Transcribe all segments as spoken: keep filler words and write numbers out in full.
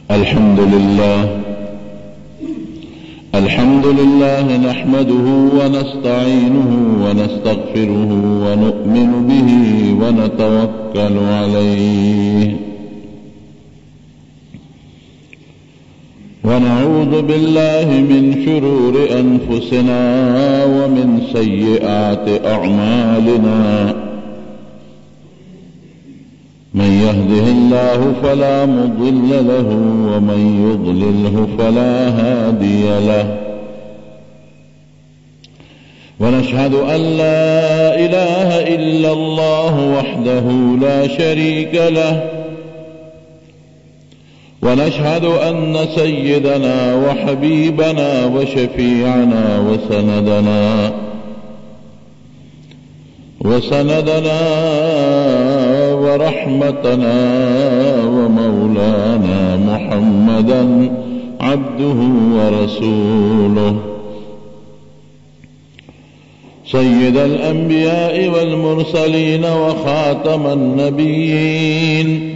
الحمد لله الحمد لله نحمده ونستعينه ونستغفره ونؤمن به ونتوكل عليه ونعوذ بالله من شرور أنفسنا ومن سيئات أعمالنا من يهده الله فلا مضل له ومن يضلله فلا هادي له ونشهد أن لا إله إلا الله وحده لا شريك له ونشهد أن سيدنا وحبيبنا وشفيعنا وسندنا وسندنا ورحمتنا ومولانا محمدا عبده ورسوله سيد الأنبياء والمرسلين وخاتم النبيين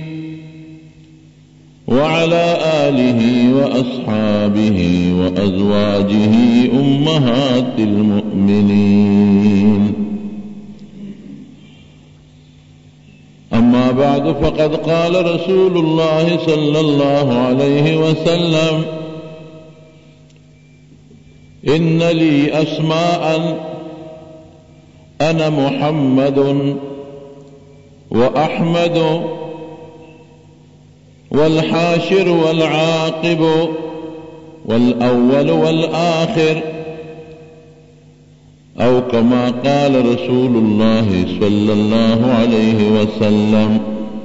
وعلى آله وأصحابه وأزواجه أمهات المؤمنين. أما بعد فقد قال رسول الله صلى الله عليه وسلم: إن لي أسماء أنا محمد وأحمد والحاشر والعاقب والأول والآخر، أو كما قال رسول الله صلى الله عليه وسلم.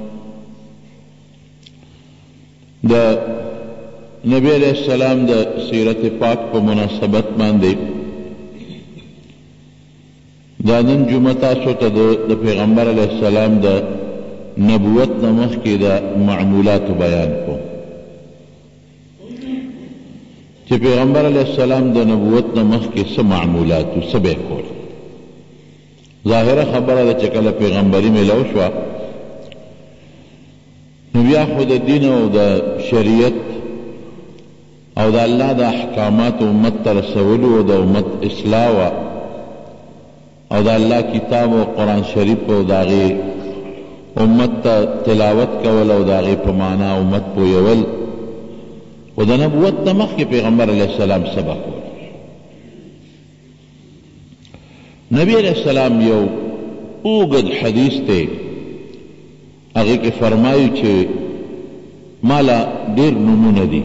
دا نبی علیہ السلام دا سیرت پاک په مناسبت باندې دا نن جمعه تاسو ته د پیغمبر علیہ السلام دا نبوت نه مخکې دا معمولات بیان کو چې پیغمبر علیہ السلام د نبوت نه مخکې څه معمولات او څه به کول. ظاهره خبره ده چې کله پیغمبري میلاو شوه نو بیا خو د دین او د شریعت او د الله د احکامات امت ته رسولو او د امت اصلاح وه او د الله کتاب او قرآن شریف او د هغې امت ته تلاوت کول او د هغې په معنا امت پویول و د نبوت نه مخکې پیغمبر علیه السلام سبا کول. نبی علیه السلام یو اوږد حدیث دی هغې کې فرمایي چې ماله ډېر نومونه دي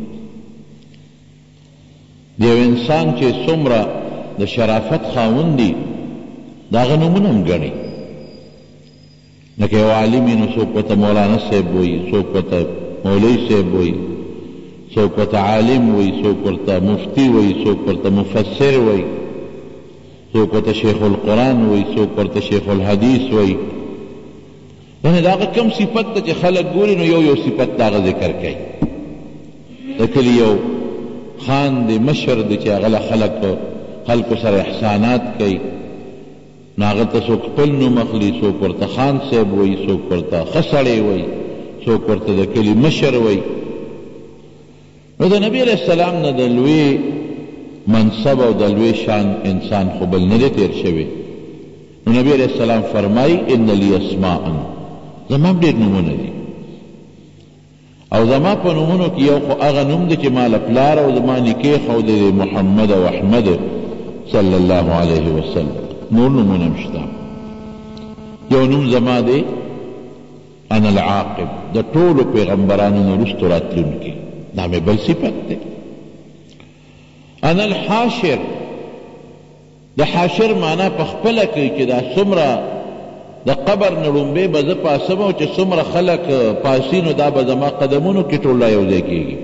د یو انسان چې څومره د شرافت خاوند دي د هغه نومونه هم ګڼي. لکه یو عالم وي نو څوک ورته مولانا صاحب وایي، څوک ورته مولوي صاحب وایي، څوک ورته عالم وایي، څوک ورته مفتی وایي، څوک ورته مفسر وایي، څوک ورته شیخ القرآن وایي، څوک ورته شیخ الحدیث وایي. یعنې د هغه کوم صفت ته چې خلک ګوري نو یو یو صفت د هغه ذکر کوي. د کلي یو خان دی، مشر دی چې هغه له خلکو سره احسانات کوي نو هغه ته څوک خپل نوم اخلي، څوک ورته خان صاحب وایي، څوک ورته ښه سړی وایي، څوک ورته د کلي مشر وایي. نو د نبی علیہ السلام نه د لوی منصب او د لوی شان انسان خو بل نه دی تیر شوی. نو نبی علیہ السلام فرمایي: ان لی اسماء، زما ډېر نومونه دي او زما په نومونو کې یو خو هغه نوم دی چې ما له پلار او زما نیکې ښودی دی محمد او احمد صلی الله علیه وسلم. نور نومونه هم شته. یو نوم زما دی انا العاقب، د ټولو پیغمبرانو نه وروستو راتلونکی، دا مې بل صفت دی. انا الحاشر، د حاشر معنا په خپله کوي چې دا څومره د قبر نه لومبې به زه پاسم او چې څومره خلک پاسي نو دا به زما قدمونو کې ټول را یو ځای کېږي.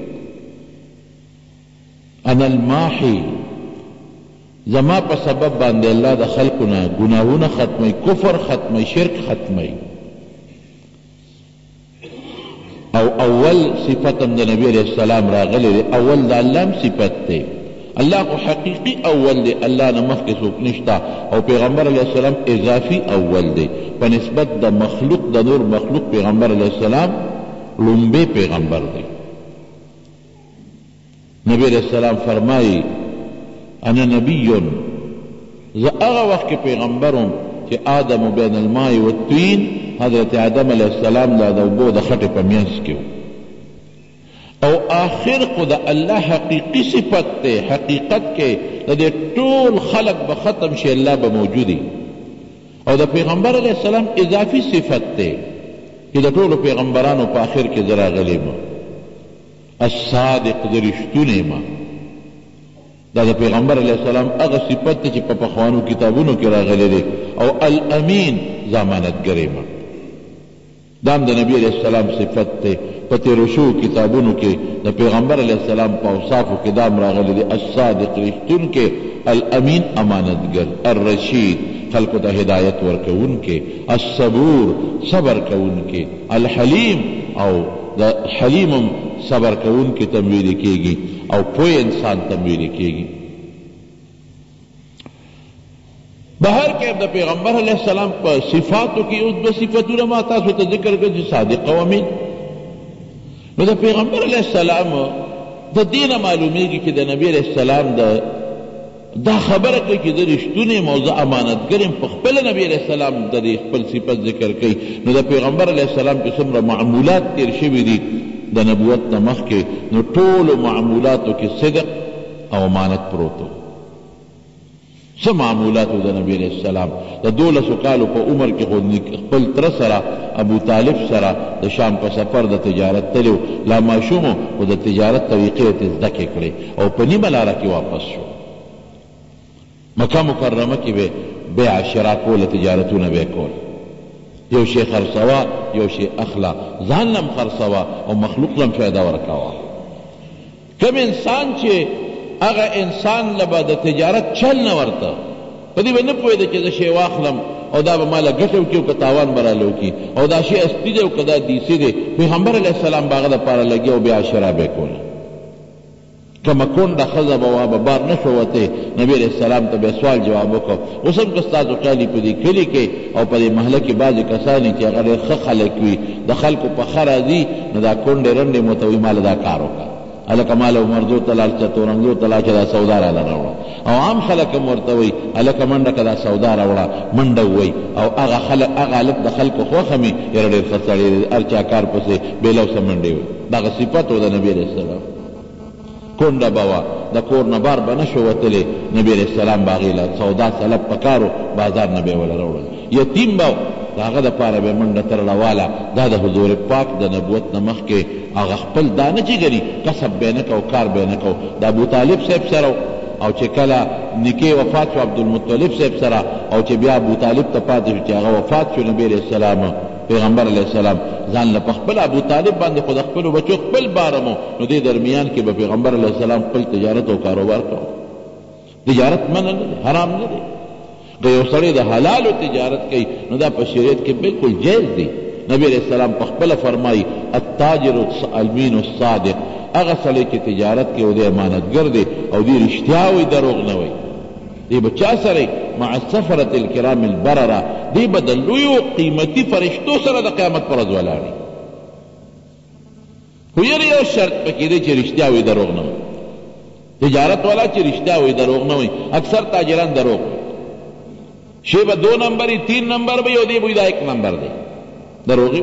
انا الماحي، زما په سبب باندې الله د خلکو نه ګناهونه ختموي، کفر ختموي، شرک ختموي. او اول صفت هم د نبی علیہ السلام راغلی دی، اول د الله هم صفت دی. الله کو حقیقی اول دی، الله نه مخکې څوک نشته، او پیغمبر علیہ السلام اضافی اول دی په نسبت د مخلوق د نور مخلوق. پیغمبر علیہ السلام لومبی پیغمبر دی. نبی علیہ السلام فرمائی انا نبیون زه هغه وخت کې پیغمبرم چې آدم بین الماء والطین حضرت آدم علیہ السلام دا د اوبو د خټې په منځ کې او آخر خو د الله حقیقی صفت ته حقیقت کې د ټول خلق به ختم شي الله به موجودي او د پیغمبر علیہ السلام اضافی صفت ته چې د ټولو پیغمبرانو په آخر کې زه راغلی ما الصادق د رښتونی ما دا د پیغمبر علیہ السلام هغه صفت ته چې په پخوانو کتابونو کې راغلی دی او الامین ضمانتګری ما دام د نبی علیہ السلام صفت ته په تیرو شوو کتابونو کې د پیغمبر علیہ السلام په اوصافو کې دام راغلی دی الصادق رښتونکی الامین امانتګر الرشید خلقو ته هدایت ورکوونکی الصبور صبر کوونکی الحلیم او د حلیمم صبر کوونکی تمویل کیږي او پوی انسان تمویل کیږي بهر کې د پیغمبر علیہ السلام په صفاتو کې اوس به صفتونه ما تاسو ته ذکر کړل چې صادق او امین نو د پیغمبر علیہ السلام د دینه معلومیږي چې د نبی علیہ السلام د دا خبره کوي چې د رښتونی موضوع امانتګرم په خپل نبی علیہ السلام د خپل صفت ذکر کوي نو د پیغمبر علیہ السلام چې څومره معمولات تیر شوي دي د نبوت نه مخکې نو ټولو معمولاتو کې صدق او امانت پروت و څه معمولاتو د نبی علیہ السلام د دولسو کالو په عمر کې خو خپل تره سره ابو طالب سره د شام په سفر د تجارت تلو لا ماشومو خو د تجارت طریقې ته زده کړې او په نیمه لاره کې واپس شو مکه مکرمه کې به بیع شرا کول تجارتونه به کول یو شی خرڅوا یو شی اخلا ځان لم خرڅوا او مخلوق لم فایده ورکوا کوم انسان چې هغه انسان لبا د تجارت چل نه ورته په دې باندې پوهېده چې زه شی واخلم او دا به ماله ګټه وکړي او که تاوان به راله وکړي او دا شی اصلي دی او که دا دیسي دی پیغمبر علیه السلام به هغه دپاره لګي او بیا شرا به یې کوله کمه کونډه ښځه به وه به بار نه شو وتی نبي علیه السلام ته بیا سوال جواب وکړو اوس هم که ستاسو خیالي په دې کلي کې او په دې محله کې بعضې کسان چې هغه ډېر ښه خلک وي د خلکو په ښه راځي نو دا کونډې رنډې مو ته وي ماله دا کار وکړه هلکه ماله عمرزو ته لاړ چې تورنګزو ته لاړ چې دا سودا راله راوړه او عام خلک هم ورته وایي هلکه منډه که دا سودا راوړه منډه ووایي او هغه خلک هغه هلک د خلکو خوښه مې یاره ډېر ښه سړی دی هر چا کار پسې بېلوسه منډې وایي دغه صفت و د نبي علیه السلام کونډه به وه د کور نه بار به نه شو وتلی نبي علیه السلام به هغې له سودا سلب پکارو بازار نه به یې وله راوړل یتیم به د هغه دپاره به منډه ترړه واله دا د حضور پاک د نبوت نه مخکې هغه خپل دا نه چې ګني کسب به یې نه کو کار به یې نه کو د ابوطالب صاحب سره او چې کله نکې وفات شو عبدالمطلب صاحب سره او چې بیا ابوطالب ته پاتې شو چې هغه وفات شو نبي علیه السلام پیغمبر علیہ السلام ځان له په خپل ابو طالب باندې خو د خپلو بچو خپل بارمو نو دې درمیان کې به پیغمبر علیہ السلام خپل تجارت او کاروبار کوو تجارت منع نه دی حرام نه دی که یو سړی د حلالو تجارت کوي نو دا په شریعت کې بالکل جایز دی نبی علیہ السلام په خپله فرمایي التاجر الامین الصادق هغه سړی چې تجارت کوي او دی امانتګر دی او دی رښتیا وایي دروغ نه وایي دی به چا سره مع السفرة الکرام البرره دی به د لویو قیمتي فرشتو سره د قیامت پر ورځ ولاړي خو یاره یو شرط پکې دی چې رښتیا وایي دروغ نه وایي تجارت والا چې رښتیا وایي دروغ نه وایي اکثر تاجران دروغ شی به دو نمبری تین نمبر به یو دی بوی دا ایک نمبر دی دروغی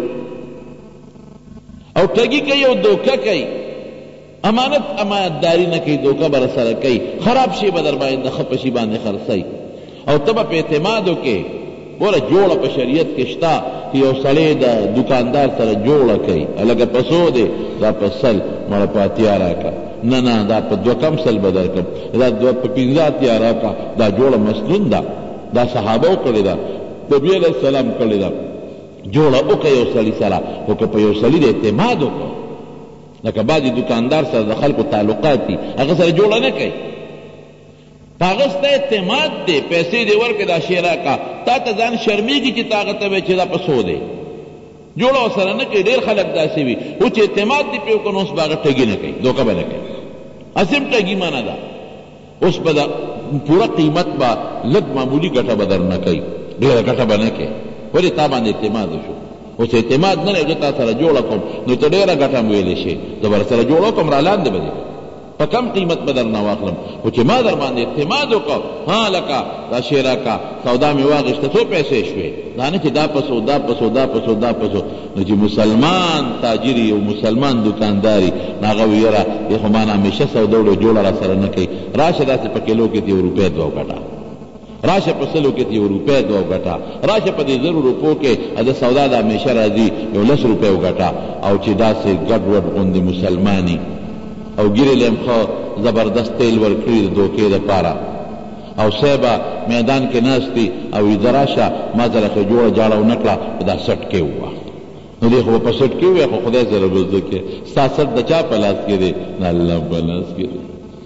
او ټګي کوي او دوکه کوي امانت امانتداري نه کوي دوکه بر سره کوي خراب شی به در باندې ښه په شي باندې خرڅوي او ته به په اعتماد وکړې ګوره جوړه په شریعت کې شته چې یو سړی د دکاندار سره جوړه کوي هلکه په څو دی دا په سل مړه په اتیا راکړه نه نه دا په دوه کم سل به درکړم دا دوه په پنځه اتیا راکړه دا جوړه مسنون ده دا صحابه کړې ده نبي علیه السلام کړې ده جوړه وکړه یو سړي سره خو که په یو سړي د اعتماد وکړه لکه بعضې دکاندار سره د خلکو تعلقات دي هغه سره جوړه نه کوي په هغه ستا اعتماد دی پیسې دې ورکړې دا شی راکړه تا ته ځان شرمېږي چې تا هغه ته وایې چې دا په څو دی جوړه ورسره نه کوي ډېر خلک داسې وي خو چې اعتماد دې پرې وکړه نو اوس به هغه ټګي نه کوي دوکه به نه کوي هسې هم ټګي منه ده اوس به د پوره قیمت به لږ معمولي ګټه به در نه کوي ډېره ګټه به نه کوي ولې تا باندې اعتماد وشو اوس اعتماد نه لري تا سره جوړه کوم نو ته ډېره ګټه هم ویلی شي زه به سره جوړه کوم را لاندې به دې په کم قیمت به درنه واخلم، خو چې ما در باندې اعتماد وکړ، ها لکه دا شی راکړه، سودا مې واخېسته، څو پیسې شوې، دا نه چې دا پسو دا پسو دا پسو دا پسو. نو چې مسلمان تاجري او مسلمان دکانداري، نو هغه وي یاره دی خو ما نه همیشه سودا وړو جوړه را سره نه کوي، راشه داسې په کیلو کې یو روپۍ دوه وګټه، راشه په سلو کې یو روپۍ دوه وګټه، راشه په دې زرو روپو کې د سودا د همیشه راځي یو لس روپۍ وګټه. او چې داسې ګډ وډ غوندې مسلماني او ګیرې لیم ښه زبردست تیل ورکړي د دوکې دپاره، او صیبه میدان کې ناست دي او ویده راشه ما سره ښه جوړه جاړه ونه کړه په دا سټ کې ووه، نو دی خو په سټ کې ووایه، خو خدای سره به زده کې ستا سټ د چا په لاس کې دی؟ د الله په لاس کې دی.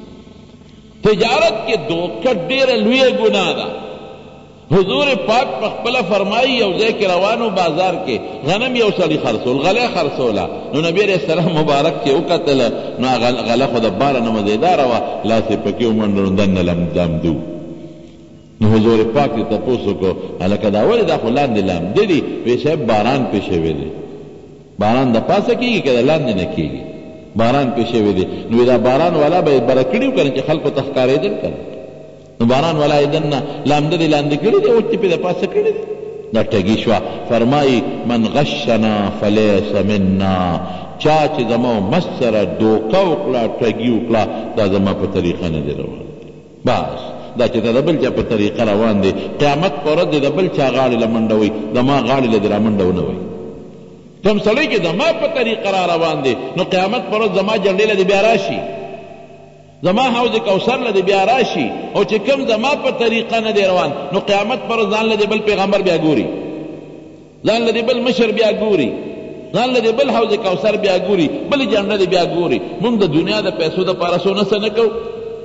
تجارت کې دوکه ډېره لویه ګناه ده. حضور پاک په خپله فرمایي یو ځای کې روانو بازار کې غنم یو سړي خرڅول، غله خرڅوله، نو نبي علیه السلام مبارک چې وکتله نو هغه غله خو د باره نه مزیداره وه، لاس یې پکې ومنډه نو دننه لمدو. نو حضور پاک یې تپوس وکړو هلکه دا ولې دا خو لاندې لامده دي؟ ویې صاحب باران پې شوی دی. باران د پاسه کېږي که د لاندې نه کېږي؟ باران پې شوی دی. نو دا باران والا به یې بره کړي و که نه چې خلکو ته ښکارېدل که نه؟ نو باران والا یې دننه لامده دی لاندې کړي دی، اوچې پې د پاسه کړي دی. دا ټګي شوه. فرمایي من غشنا فلیس منا، چا چې زما او مس سره دوکه وکړه، ټګي وکړه، دا زما په طریقه نه دی روان. بس دا چې د بل چا په طریقه روان دی، قیامت په ورځ د بل چا غاړې له منډه وي، زما غاړې له دې را منډه ونه وي. کوم سړی چې زما په طریقه را روان دی، نو قیامت په ورځ زما جنډې له دې بیا راشي، زما حوض کوثر له دې بیا راشي. او چې کوم زما په طریقه نه دی روان، نو قیامت پر ورځ ځان له دې بل پیغمبر بیا ګوري، ځان له دې بل مشر بیا ګوري، ځان له دې بل حوض کوثر بیا ګوري، بلې جنډه دې بیا ګوري. مونږ د دنیا د پیسو دپاره څونه څه نه کوو.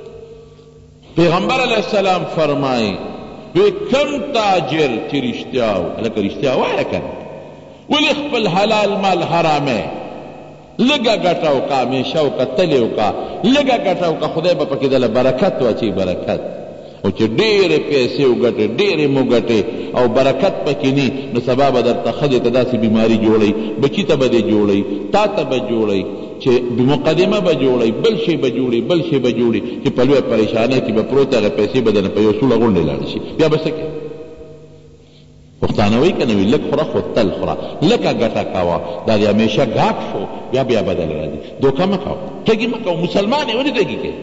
پیغمبر علیه السلام فرمایي وی کم تاجر چې رښتیا و، هلکه رښتیا وایه که نه، ولې خپل حلال مال حرامه لږه ګټه وکړه، همیشه وکړه، تلې وکړه، لږه ګټه وکړه، خدای به پکې دله برکت واچوي، برکت. او چې ډېرې پیسې وګټې، ډېرې مو ګټې او برکت پکې نی، نو سبا به درته ښځې ته داسې بیماري جوړوي، بچي ته به دې جوړوي، تا ته به جوړوي، چې مقدمه به جوړوي، بل شی به جوړي، بل شی به جوړي، چې په لویه پریشانۍ کې به پروت هغه پیسې به دنه په یو سوړه غونډې لاړې شي. بیا به څه کوې؟ پښتانه وایي که نه وي لږ خوره خو تل خوره، لږه ګټه کوه، دا د همیشه ګاټ شو، بیا بیا بدل راځي. دوکه مه کوه، ټګي مه کوه. مسلمان یې ولې ټګي کوې؟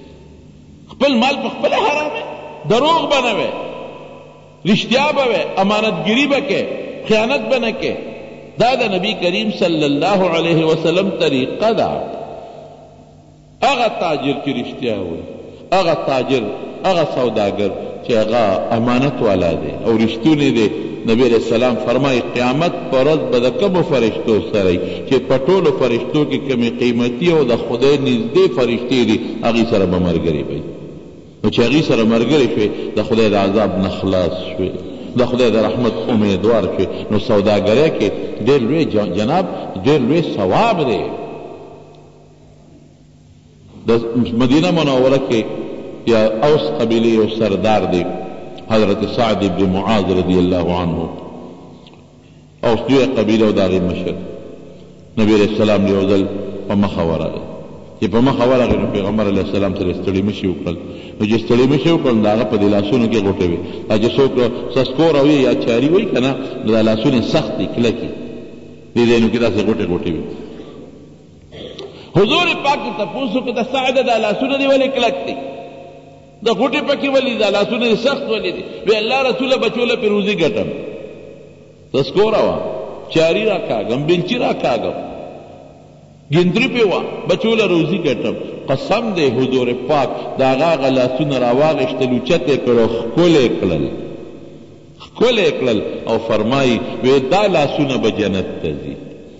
خپل مال په خپله حرامې، دروغ به نه وې، رښتیا به وې، امانتګیري به کې، خیانت به نه کې. دا د نبی کریم صلی الله علیه وسلم طریقه ده. هغه تاجر چې رښتیا وایي، هغه تاجر، هغه سوداګر چې هغه امانت والا دی او رښتونی دی، نبی علیہ السلام فرمایي قیامت په ورځ به د کومو فرشتو سره چې په ټولو فرشتو کې کومې قیمتي او د خدای نږدې فرشتې دي، هغې سره به ملګري وي. نو چې هغې سره ملګري شوې، د خدای د عذاب نه خلاص شوې، د خدای د رحمت امیدوار شوې، نو سوداګرۍ کې ډېر لوی جناب ډېر لوی ثواب دی. د مدینه منوره کې یا اوس قبیله یو سردار دی، حضرت سعد ابن معاذ رضی الله عنه، اوس دوی قبیله او د هغې مشر نبی علیه السلام یو ځل په مخه ورغی. چې په مخه ورغی نو پیغمبر علیه السلام سره ستړي مشي وکړل. نو چې ستړي مشي وکړل د هغه په دې لاسونو کې غوټې وې، دا چې څوک سسکور او یا چاري وایي که نه، نو دا لاسونه سخت دي، کلکې دې ځایونو کې داسې غوټې غوټې وې. حضور پاک ته تپوس وکړه د سعد دا لاسونه دې ولې کلک دي، د غوټې پکې ولې دا لاسونه دې سخت ولې دي؟ وی الله رسوله بچوله پې روزي ګټم، سسکوره وه، چاري را کاږم، بلچي را کاږم، ګندري پې وه، بچوله روزي ګټم. قسم دی حضور پاک د هغه هغه لاسونه را واغېښتل، اوچت یې کړ او ښکلی کړل، ښکلی کړل او فرمایي وی دا لاسونه به جنت ته ځي.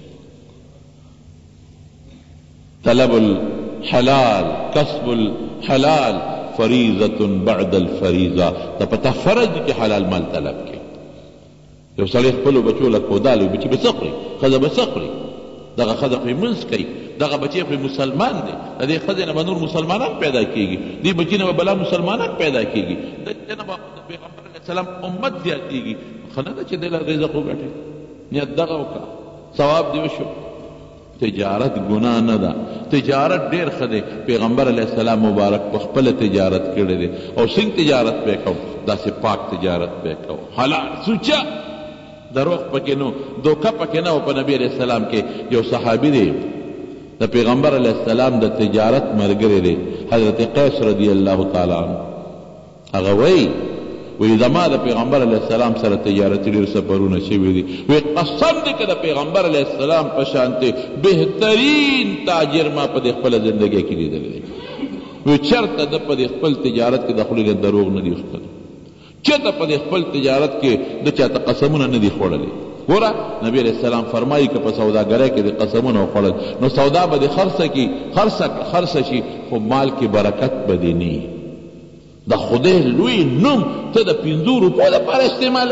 طلب الحلال کسب الحلال فریضة بعد الفریضه، دا پته فرض دی چې حلال مال طلب کې. یو سړی خپلو بچو له کودال وي، بچي به څه خوري، ښځه به څه خوري، دغه ښځه خو یې منځ کوي، دغه بچی خو مسلمان دی، د دې ښځې نه به نور مسلمانان پیدا کېږي، دې بچي نه به بلا مسلمانان پیدا کېږي، د دې نه به د پیغمبر علیه السلام امت زیاتېږي. ښه نه ده چې دی له رزق وګټې، نیت دغه وکړه، ثواب دې وشو. تجارت گناه نه ده. تجارت ډیر ښه دی. پیغمبر علیه السلام مبارک په خپله تجارت کړی دی. او څنګه تجارت به کو؟ داسې پاک تجارت به کو، حلال سوچه، دروغ پکې نو، دوکه پکې نه و. په نبی علیه السلام کې یو صحابي دی د پیغمبر علیه السلام د تجارت ملګری دی، حضرت قیس رضی الله تعالی عنه. هغه وایي وی زما د پیغمبر علیه السلام سره تجارتي ډېر سفرونه شوي دي. وی قسم دی که د پیغمبر علیه السلام په شانتې بهترین تاجر ما په دې خپله زندګۍ کې لیدلی دی. وی چېرته ده په دې خپل تجارت کې د خولې نه دروغ نه دي وښتلی، چېرته په دې خپل تجارت کې د چاته قسمونه نه دي خوړلی. ګوره نبی علیه السلام فرمایي که په سوداګرۍ کې د قسمونه وخوړل نو سودا به دې خرڅه کي، خرڅه شي، خو مال کې برکت به دې نه وي. د خدای لوی نوم ته د پنځو روپو دپاره استعمالی،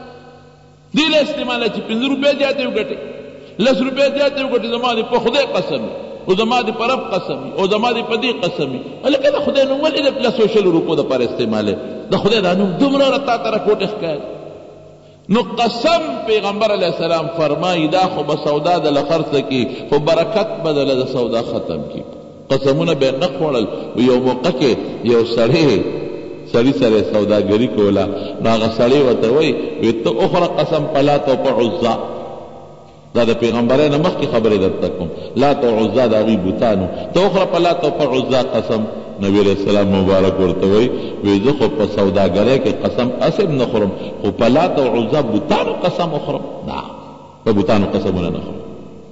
دې له استعمالی چې پنځه روپۍ زیاتې وګټې، لس روپۍ زیاتې وګټې، زما دې په خدای قسم وي، او زما دې په رب قسم وي، او زما دې په دې قسم وي. هلکه د خدای نوم ولې د لسو شلو روپو دپاره استعمالی؟ د خدای دا نوم دومره را تا ته راکوټې ښکاري. نو قسم پیغمبر علیه السلام فرمایي دا خو به سودا دله خرڅه کي، خو برکت به دله د سودا ختم کي. قسمونه به نه خوړل. یو موقع کې یو سړی سړي سره سوداګري کوله، نو هغه سړی ورته وایي وی ته اخره قسم په لات او په عزا. دا د پیغمبرۍ نه مخکې خبرې درته کوم. لات او عزا د هغوی بوتانو، ته اخره په لات او په عزا قسم. نبی علیہ السلام مبارک ورته وایي وی زه خو په سوداګرۍ کې قسم اسم نه خورم، خو په لات او عزا بوتانو قسم وخورم. نه، په بوتانو قسمونه نه خورم.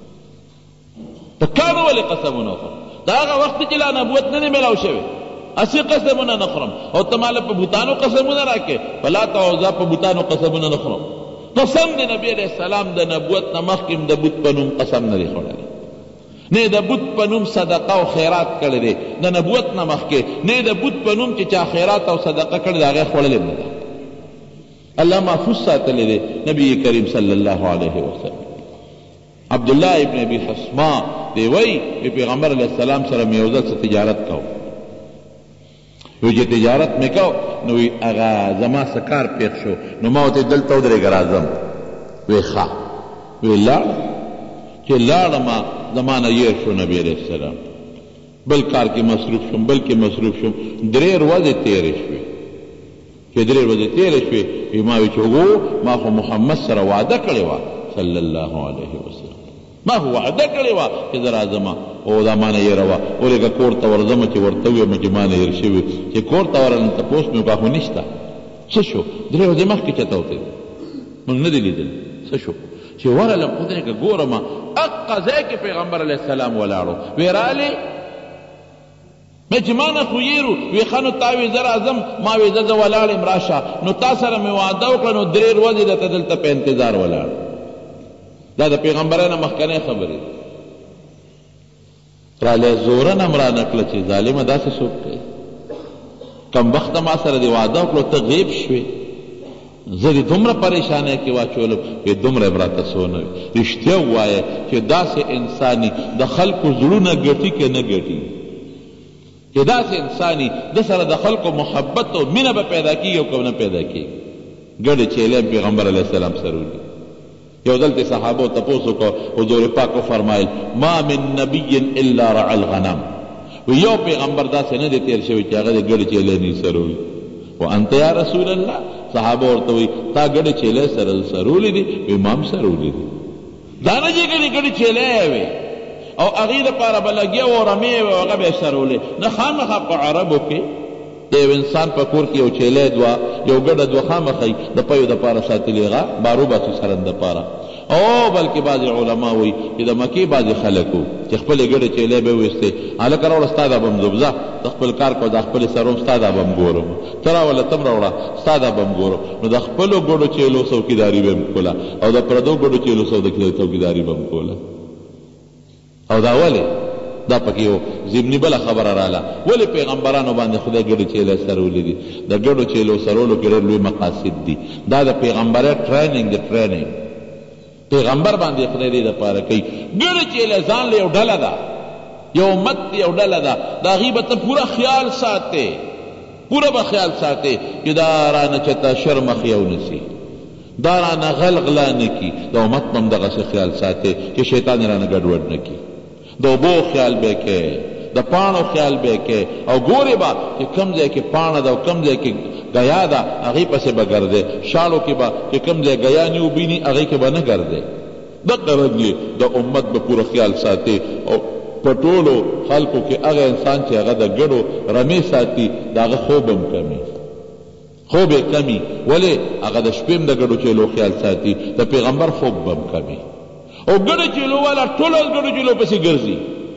په کانو ولې قسمونه وخورم؟ دا هغه وخت چې لا نبوت نه دی میلاو شوی، اسی قسمونه نه خورم. او ته ماله په بوتانو قسمونه راکې، په لات او عزا په بوتانو قسمونه نه خورم. قسم د نبی علیہ السلام د نبوت نه مخکې د بت په نوم قسم نه دی خوړلی، نه د بت په نوم صدقه او خیرات کړی دی د نبوت نه مخکې، نه د بت په نوم چې چا خیرات او صدقه کړی دی هغې خوړلی نه ده. الله محفوظ ساتلی دی نبی کریم صلی الله علیه وسلم. عبدالله ابن ابي حسما دی وی پیغمبر علیہ السلام سره مې یو ځل څه تجارت کو. وی چې تجارت مې کو نو وی هغه زما څه کار پېښ شو، نو ما ورته دلته ودرېږه راځم. وی ښه. وی لاړم. چې لاړم زما نه یېر شو نبی علیہ السلام. بل کار کې مصروف شوم، بل کې مصروف شوم. درې ورځې تېرې شوې. چې درې ورځې تېرې شوې وی ما وی چې وګو ما خو محمد سره وعده کړې وه صلی الله علیه وسلم، ما هو وعده کړې وه چې زه راځم او دا ما نه یېره وه. ولېږه کور ته ورځم چې ورته ویم چې ما نه هېر شوي. چې کور ته ورغلم تپوس مې وکړه خو نشته. څه شو؟ درې ورځې مخکې چېرته وتلی موږ نه دي لیدلي. څه شو؟ چې ورغلم خدای که ګورم اقا ځای کې پیغمبر علیه السلام ولاړو. وی رالې مې چې ما نه خو یېرو. وی ښه نو تا وی زه راځم. ما وی زه زه ولاړ یم راشه. نو تا سره مې وعده وکړه نو درې ورځې درته دلته په انتظار ولاړ. دا د پیغمبرۍ نه مخکنۍ خبرې رالی زوره نه م رانکړه چې ظالمه داسې څوک کوي. کمبخته ما سره دې وعده وکړو ته غیب شوې، زه دې دومره پریشانۍ کې واچولم. وی دومره یې راته څونه وي. رښتیا ووایه چې داسې انساني د خلکو زړونه ګټي که نه ګټي، چې داسې انساني د سره د خلکو محبت او مینه به پیدا کېږي او که نه پیدا کېږي. ګډې چیلې پیغمبر علیه السلام سره ولي. یو دلته صحابو تپوس وکړو، حضور پاک وفرمایل ما من نبی الا رعى الغنم. و یو پیغمبر داسې نه دی تېر شوی چې هغه د ګډې چیلې نه سره وي. وانت یا رسول الله، صحابه ورته وایي تا ګډې چیلې سره سرولې دي؟ وایي ما هم سرولې دي. دا نه چې ګډې ګډې چیلې وې او هغې دپاره به لګیا و رمې وې هغه به یې سرولې. نه خامخا په عربو کې د یو انسان په کور کې یو چیلی دوه یو ګډه دوه خامخه یي د پیو دپاره ساتلې هغه بارو باسي سرن دپاره. او بلکې بعضې علما وایي چې د مکې بعضې خلک وو چې خپلې ګډې چیلی به یې ویستې هلکه راوړه ستا دا به م زبځه د خپل کار کو دا خپلې سروم ستا دا به م ګورم، ته راوله ته م راوړه ستا دا به م ګورم. نو د خپلو ګډو چیلو څوکیداري به م کوله او د پردو ګډو چیلو څوکیداري به م کوله. او دا ولې؟ دا پکې یو ضمني بله خبره راله. ولې پیغمبرانو باندې خدای ګډې چیلې سرولې دي؟ د ګډو چیلو سرولو کې ډېر لوی مقاصد دي. دا د پیغمبرۍ ټریننګ د ټریننګ پیغمبر باندې خدای دې دپاره کوي. ګډې چیلې ځان له یو ډله ده، یو امت یو ډله ده، د هغې به ته پوره خیال ساتې، پوره به خیال ساتې چې دا رانه چېرته شر مخې ونیسي. دا رانه غلغلا نه کی د امت په هم دغسې خیال ساتئ چې شیطان یې رانه ګډوډ نه کي د اوبو خیال به یې کوې د پاڼو خیال به یې کوې او ګورې به چې کوم ځای کې پاڼه ده او کوم ځای کې ګیا ده هغې پسې به ګرځې شاړو کې به چې کوم ځای ګیا نه وبیني هغې کې به نه ګرځې دغه رنګ د امت به پوره خیال ساتي او په ټولو خلکو کې هغه انسان چې هغه د ګډو رمې ساتي د هغه خوب هم کمي خوب یې کمي ولې هغه د شپې هم د ګډو چیلو خیال ساتي د پیغمبر خوب به هم کمي او ګډو چیلو والا ټول ګډو چیلو پسې ګرځي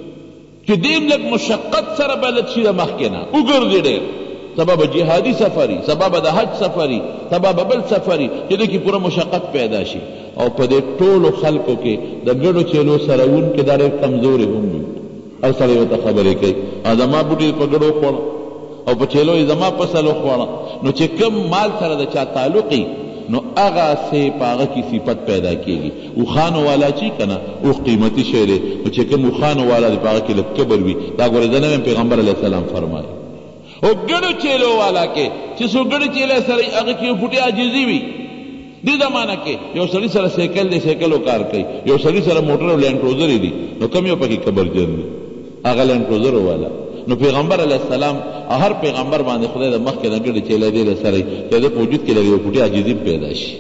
چې دیم لږ مشقت سره بلد شي د مخکې نه وګرځي ډېر سبب جهادي سفري سبب د حج سفري سبب بل سفري چې دې کې پوره مشقت پیدا شي او په دې ټولو خلکو کې د ګډو چیلو سره وونکې دا ډېر کمزورې هم وي هر سړی ورته خبرې کوي زما بوټي په ګډو خوړه او په چیلو یې زما فصل وخوړه نو چې کم مال سره د چا تعلقي نو هغه سې په هغه کې صفت پیدا کېږي اوښانو والا چې که نه اوښ قیمتي شی دی نو چې کوم اوښانو والا دی په هغه کې لږ کبر وي دا ګورې زه نه ویم پیغمبر علیه السلام فرمایي او ګډو چیلو والا کې چې څو ګډو چیلی سره هغه کې یو فوټې عاجزي وي دې زمانه کې یو سړي سره سیکل دی سیکلو کار کوي یو سړي سره موټر او لینډ کروزرې دي نو کم یو پکې کبرجن دی هغه لینډ کروزرو والا نو پیغمبر علیه السلام هر پیغمبر باندې خدای د مخکې نه ګډې چیلی دی له سره چې د په وجود کې لږ یو فوټې عاجزي پیدا شي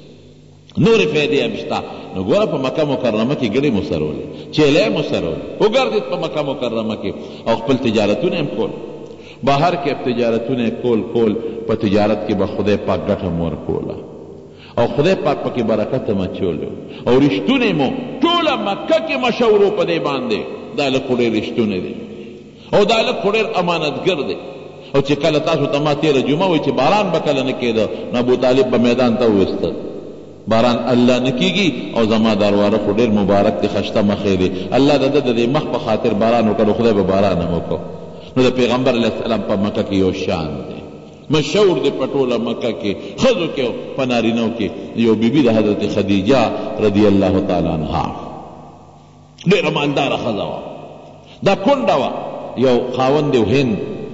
نورې فایدې هم شته نو ګوره په مکه مکرمه کې ګډې مو سرولې چیلی مو سرولې وګرځېد په مکه مکرمه کې او خپل تجارتونه هم کول بهر کې تجارتونه کول کول په تجارت کې به خدای پاک ګټه مو ورکوله او خدای پاک پکې برکت هم اچولی او رښتونې مو ټوله مکه کې مشهور په دې باندې دا لږ خو ډېر رښتونې دی او دا لږ خو ډېر امانتګر دی او چې کله تاسو ته ما تېره جمعه وایي چې باران به کله نه کېده نو ابوطالب به میدان ته وویسته باران الله نه کېږي او زما درواره خو ډېر مبارک دی خشته مخې دی الله د ده د دې مخ په خاطر باران وکړو خدای به باران هم وکړو نو د پیغمبر علیه السلام په مکه کې یو شان دی مشهور دی په ټوله مکه کې ښځو کې په نارینو کې یو بیبي د حضرت خدیجه رضی الله تعالی عنها ډېره مالداره ښځه وه دا کونډه وه یو خاوند یو هند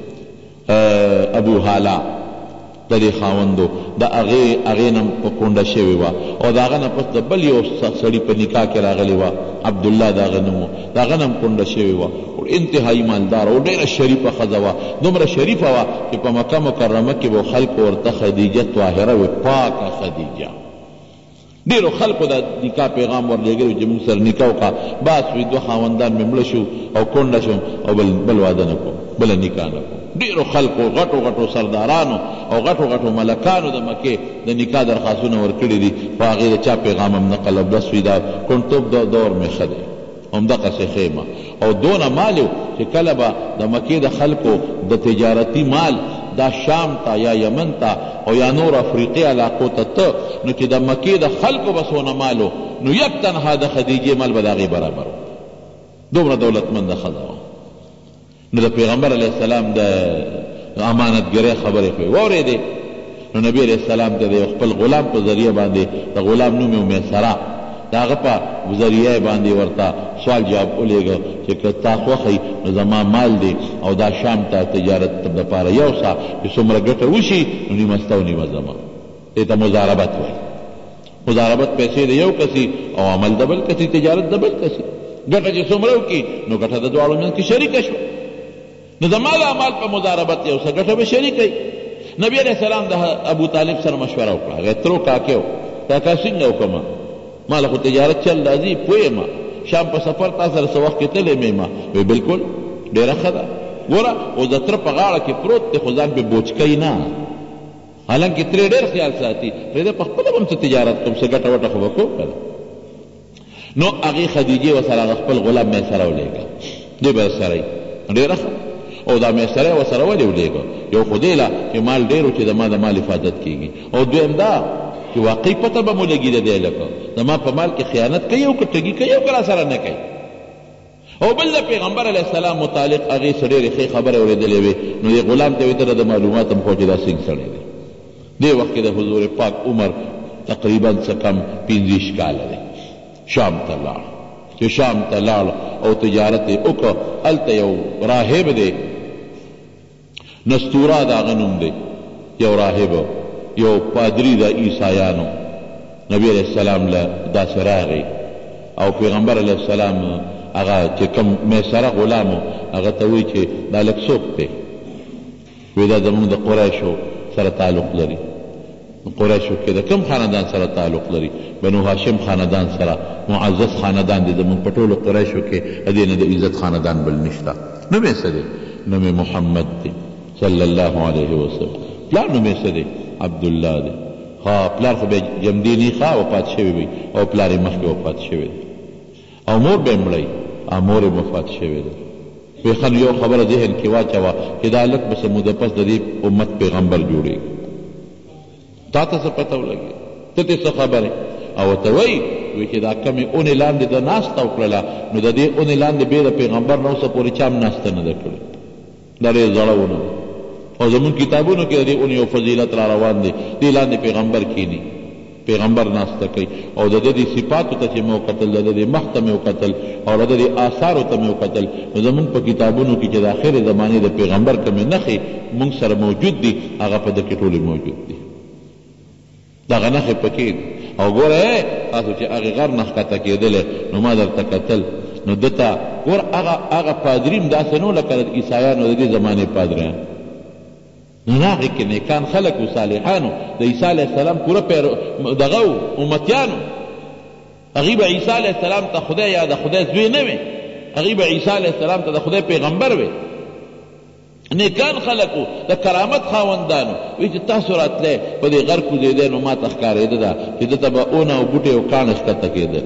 ابو حالا د دې خاوندو د هغې هغې نه په کونډه شوې وه او د هغه نه پس د بل یو سړي په نکاح کې راغلې وه عبدالله د هغه نوم و د هغه نه هم کونډه شوې وه انتهایي مالداره او ډېره شریفه ښځه وه دومره شریفه وه چې په مکه مکرمه کې به خلکو ورته خدیجه طاهره وي پاکه خدیجه ډېرو خلکو د نکاح پیغام ورلېږلی چې موږ سره نکاح وکړه بس وي دوه خاوندان مې مړه شو او کونډه شوم او بل بل واده نه کوم بله نکاح نه کوم ډېرو خلکو غټو غټو سردارانو او غټو غټو ملکانو د مکې د نکاح درخواستونه ورکړي دي په هغې د چا پیغام هم نقل او بس وي دا کونډتوب دور مې ښه دی همدقسې خیمه او دونه مال و چې کله به د مکې د خلکو د تجارتي مال دا شام ته یا یمن ته او یا نور افریقي علاقو ته ته نو چې د مکې د خلکو به څونه مال و نو یک تنها د خدیجې مال به د هغې برابر و دومره دولتمنده ښځه وه نو د پیغمبر علیه السلام د امانتګرۍ خبرې خو یې واورېدې نو نبي علیه السلام ته د یو خپل غلام په ذریعه باندې د غلام نوم یې میسره د هغه په ذریعه باندې ورته سوال جواب ولېږه چې که تا خوښئ نو زما مال دی او دا شام ته تجارت دپاره یوسه چې څومره ګټه وشي نو نیمه ستا او نیمه زما دې ته مضاربت وایي مضاربت پیسې د یو کسي او عمل د بل کسي تجارت د بل کسي ګټه چې څومره وکړي نو ګټه د دواړو منځ کې شریکه شوه نو زما د عمل په مضاربت یو څه ګټه به شریکوي نبي علیه السلام د ابو طالب سره مشوره وکړه هغې ترو کاکې و کاکا څنګه وکړمه ما له خو تجارت چل راځي پوه یم شام په سفر تا سره څه وخت کې تللی مې ما وی بلکل ډېره ښه ده ګوره اوس د تره په غاړه کې پروت دی خو ځان پې بوچکوي نه حالانکې ترې ډېر خیال ساتي پرېږده په خپله به هم څه تجارت کوم څه ګټه وټه خو به کوم که نه نو هغې خدیجې ورسره هغه خپل غلام میسره ولېږه دی به سره ډېره ښه او دا میسره یې ورسره ولې ولېږه یو خو دې له چې مال ډېر و چې د ما د مال حفاظت کېږي او دویم دا چې واقعي پته به مو لګي د دې لکه زما په مال کې خیانت کوي او که ټګي کوي او که راسره نه کوي او بل د پیغمبر علیه السلام متعلق هغې څه ډېرې ښې خبرې اورېدلې وې نو دې غلام ته یې دله د معلومات هم خو چې دا څنګه سړی دی دې وخت کې د حضور پاک عمر تقریبا څه کم پنځویشت کاله دی شام ته لاړ چې شام ته لاړ او تجارت یې وکړه هلته یو راهب دی نستوره د هغه نوم دی یو راهب یو پادري د عیسایانو نبی علیہ السلام له داسې راغی او پیغمبر علیہ السلام هغه چې کوم میسره غلامو هغه ته وایي چې دا لږ څوک دی؟ وایي دا زمونږ د قریشو سره تعلق لري. قریشو کې د کوم خاندان سره تعلق لري؟ بنو هاشم خاندان سره معزز خاندان دی. زمونږ په ټولو قریشو کې د دې نه د عزت خاندان بل نشته. نوم یې څه دی؟ نوم یې محمد دی صلی الله علیه وسلم. پلار نوم یې څه دی؟ عبدالله دی. ها پلار خو به جمدینی ښه وفات شوی وي او پلار یې مخکې وفات شوی دی او مور به یې مړی او مور یې وفات شوی دی. وی خل یو خبره ذهن کې واچوه چې دا هلک به څه موده پس د دې امت پیغمبر جوړېږي. تا ته څه پته ولګي؟ ته ترې څه خبرې؟ او ورته وایي وایي چې دا کمې اونې لاندې د ناسته وکړله نو د دې اونې لاندې بې د پیغمبر نه اوسه پورې چا هم ناسته نه ده کړې. دا ډېر زړه ونه ده او زمونږ کتابونو کې د دې اونې یو فضیلت را روان دی. دې لاندې پیغمبر کینی، پیغمبر ناسته کوي او د دې صفاتو ته چې مې وکتل، د دې مخ ته مې وکتل او د دې آثارو ته مې وکتل نو زمونږ په کتابونو کې چې د آخرې زمانې د پیغمبر کومې نښې مونږ سره موجود دي هغه په دې کې ټولې موجود دي. دغه نښې پکې دي او ګوره تاسو چې هغې غر نه ښکته کېدلی نو ما درته کتل نو ده ته ګوره هغه هغه پادري هم داسې نه و لکه د عیسایانو د دې زمانې پادریان. نو هغې کې نیکان خلک و صالحانو د عیسی علیه السلام پوره دغه و امتیانو. هغوی به عیسی علیه السلام ته خدای یا د خدای زوی نه وي، هغوی به عیسی علیه السلام ته د خدای پیغمبر وي. نیکان خلک و د کرامت خاوندانو. وایي چې تاسو راتلی په دې غر کوزېدی نو ما ته ښکارېده ده چې دته به اونه او بوټې او کاڼه ښکته کېدل.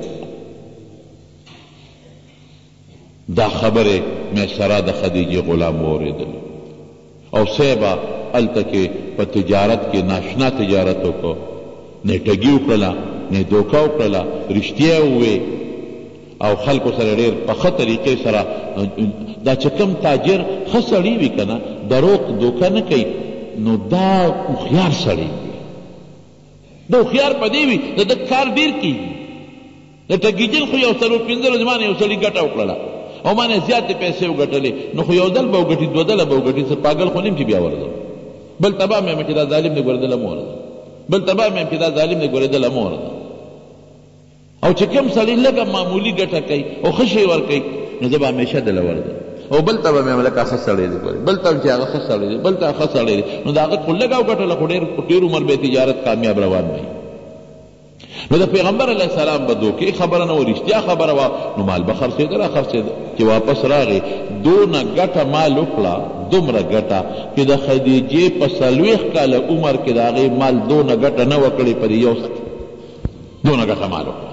دا خبرې میسره د خدیجې غلام واورېدل او صیبه هلته کې په تجارت کې ناشنا تجارت وکړو، نه ټګي وکړله نه دوکه وکړله، رښتیا ووې او خلکو سره ډېر په ښه طریقې سره. دا چې کوم تاجر ښه سړي وي که نه دروغ دوکه نه کوي نو دا هوښیار سړی وي. د هوښیار په دې وي د ده کار ډېر کېږي. د ټګېدل خو یو څلور پېنځه ورځې ما نه یو سړي ګټه وکړله او ما نه زیاتې پیسې وګټلې نو خو یو ځل به وګټي دوه ځله به وګټي. څه پاګل خو نیم چې بیا ورځم بل تبا مې چې دا ظالم دی ګورېدله مه ورځم، بل تبا مې چې دا ظالم دی ګورېدله مه ورځم. او چې کوم سړي لږه معمولي ګټه کوي او ښه شی ورکوي نو زه به همیشه دله ورځم. او بل ته به مې لکه ښه سړی دی ګورې، بل ته چې هغه ښه سړی دی، بل ته ښه سړی دی نو د هغه خو لږه وګټله خو ډېر عمر به تجارت کامیاب روان وي. نو د پیغمبر علیه السلام به دوکې خبره نه و، رښتیا خبره وه. نو مال به خرڅېده را خرڅېده چې واپس راغی دونه ګټه مال وکړه، دومره ګټه چې د خدیجې په څلوېښت کاله عمر کې د هغې مال دونه ګټه نه وه کړې په دې یو څه دونه ګټه مال وکړه.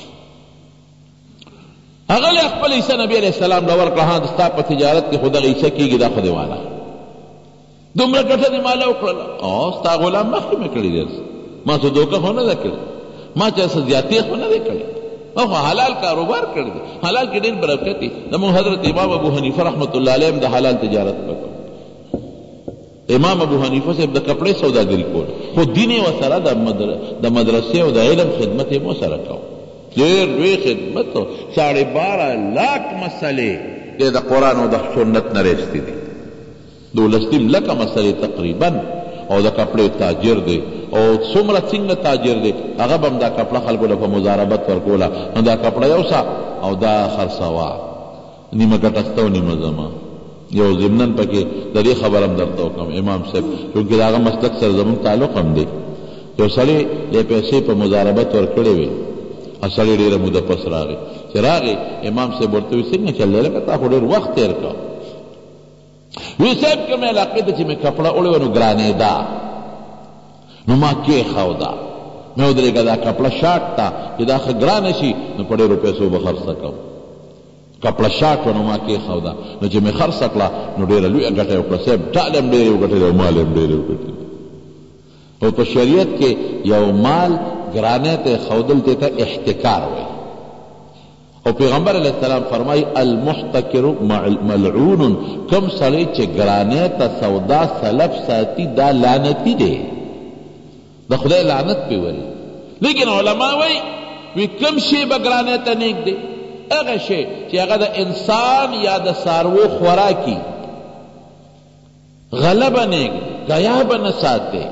هغه له خپل عیسی نبي علیه السلام له ورکړه ها ستا په تجارت کې خو دغه عیسی کېږي دا خو دې واله دومره ګټه دې ماله وکړله او ستا غلام مخکې مې کړي دی، ما څه دوکه خو نه ده کړې، ما چا څه زیاتې خو نه دی کړی، ما خو حلال کاروبار کړی دی. حلال کې ډېر برکت دی. زموږ حضرت امام ابو حنیفه رحمت الله علیه هم د حلال تجارت وکړ. امام ابو حنیفه صاحب د کپړې سوداګري کول خو دین یې ورسره د مدرسې او د علم خدمت یې مو سره کوو. ډېر لوی خدمت و. ساړې باره لاک مسلې دې د قرآن او د سنت نه رایستې دي. دولسنیم لکه مسلې تقریبا او د کپړې تاجر دی او څومره څنګه تاجر دی هغه به هم دا کپړه خلکو له په مضاربت ورکوله نو دا کپړه یو سا او دا خرڅوه نیمه ګټه سته او نیمه زما. یو ضمنن پکې د دې خبر هم درته وکړم امام صاحب چونکې د هغه مسلک سره زموږ تعلق هم دی. یو سړي دې پیسې په مضاربت ورکړې وې او سړي ډېره موده پس راغی چې راغی امام صاحب ورته وایي څنګه چل دی لکه تا خو ډېر وخت تېر کړ. وی صاحب کومې علاقې ته چې مې کپړه وړې وه نو ګرانېده نو ما کېښوده مې ودرېږه دا کپړه شاټ ته چې دا ښه ګرانه شي نو په ډېرو پیسو به خرڅه کړم. کپړه شاټ وه نو ما کېښوده نو چې مې خرڅه کړه نو ډېره لویه ګټه یې وکړه. صاحب ټال هم ډېرې وګټلې او مال هم ډېرې وګټلې. او په شریعت کې یو مال ګرانۍ ته ښودل دې ته احتکار وایي. او پیغمبر علیہ السلام فرمائی المحتکر ملعون، کم سړی چې ګرانۍ ته سودا سلف ساتي دا لعنتي دی، د خدای لعنت پې ولي. لیکن علما وایي وی کم شی به ګرانۍ ته نیک دی؟ هغه شی چې هغه د انسان یا د څاروو خوراکي غله به نیک دی، ګیا به نه ساتي،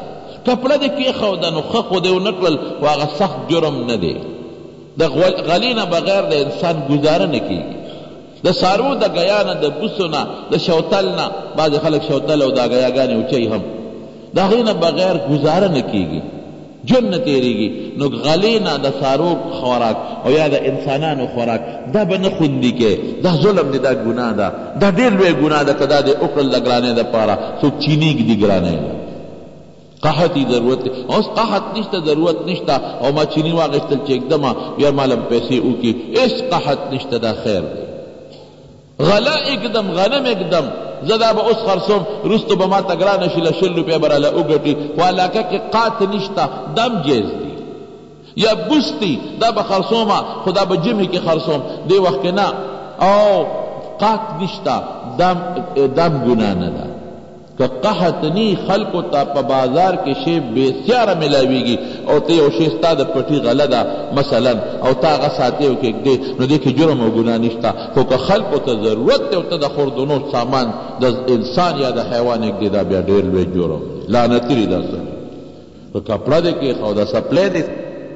کپړه دې کېښوده نو ښه خو دې ونه کړل خو هغه سخت جرم نه دی د غلې نه بغیر د انسان ګزاره نه کېږي د څاروو د ګیا نه د بوسو نه د شوتل نه بعضې خلک شوتل او دا ګیاګانې اوچوي هم د هغې نه بغیر ګزاره نه کېږي جون نه تېرېږي نو غلې نه د څاروو خوراک او یا د انسانانو خوراک دا به نه خوندي کې دا ظلم دی دا ګناه ده دا ډېر لوی ګناه ده که دا دې وکړل د ګرانۍ دپاره څوک چینی ږدي ګرانۍ ده قحط یې ضرورت دی اوس قحط نشته ضرورت نشته او ما چینی واخېستل چې اکدمه بیا ماله پیسې وکړي هېڅ قحط نشته دا خیر دی غله اکدم غنم اکدم زه دا به اوس خرڅوم وروستو به ما ته ګرانه شي له شل روپۍ به راله وګټي خو علاقه کې قات نشته دم جیز دی یا بوس دی دا به خرڅومه خو دا به جمعې کې خرڅوم دې وخت کې نه او قات نشته دم دم ګناه نه ده که قحط نی خلقو ته په بازار کې شی بسیاره ملاویږي او ته یو شی ستا د پټي غله ده مثلا او تا هغه ساتې او کېږدې نو دې کې جرم او ګناه نشته خو که خلقو ته ضرورت دی او ته د خوردنو سامان د انسان یا د حیوان کېږدې دا بیا ډېر لوی جرم دی لعنتي دی دا سړی په کپړه دې کېښوده سپلی دې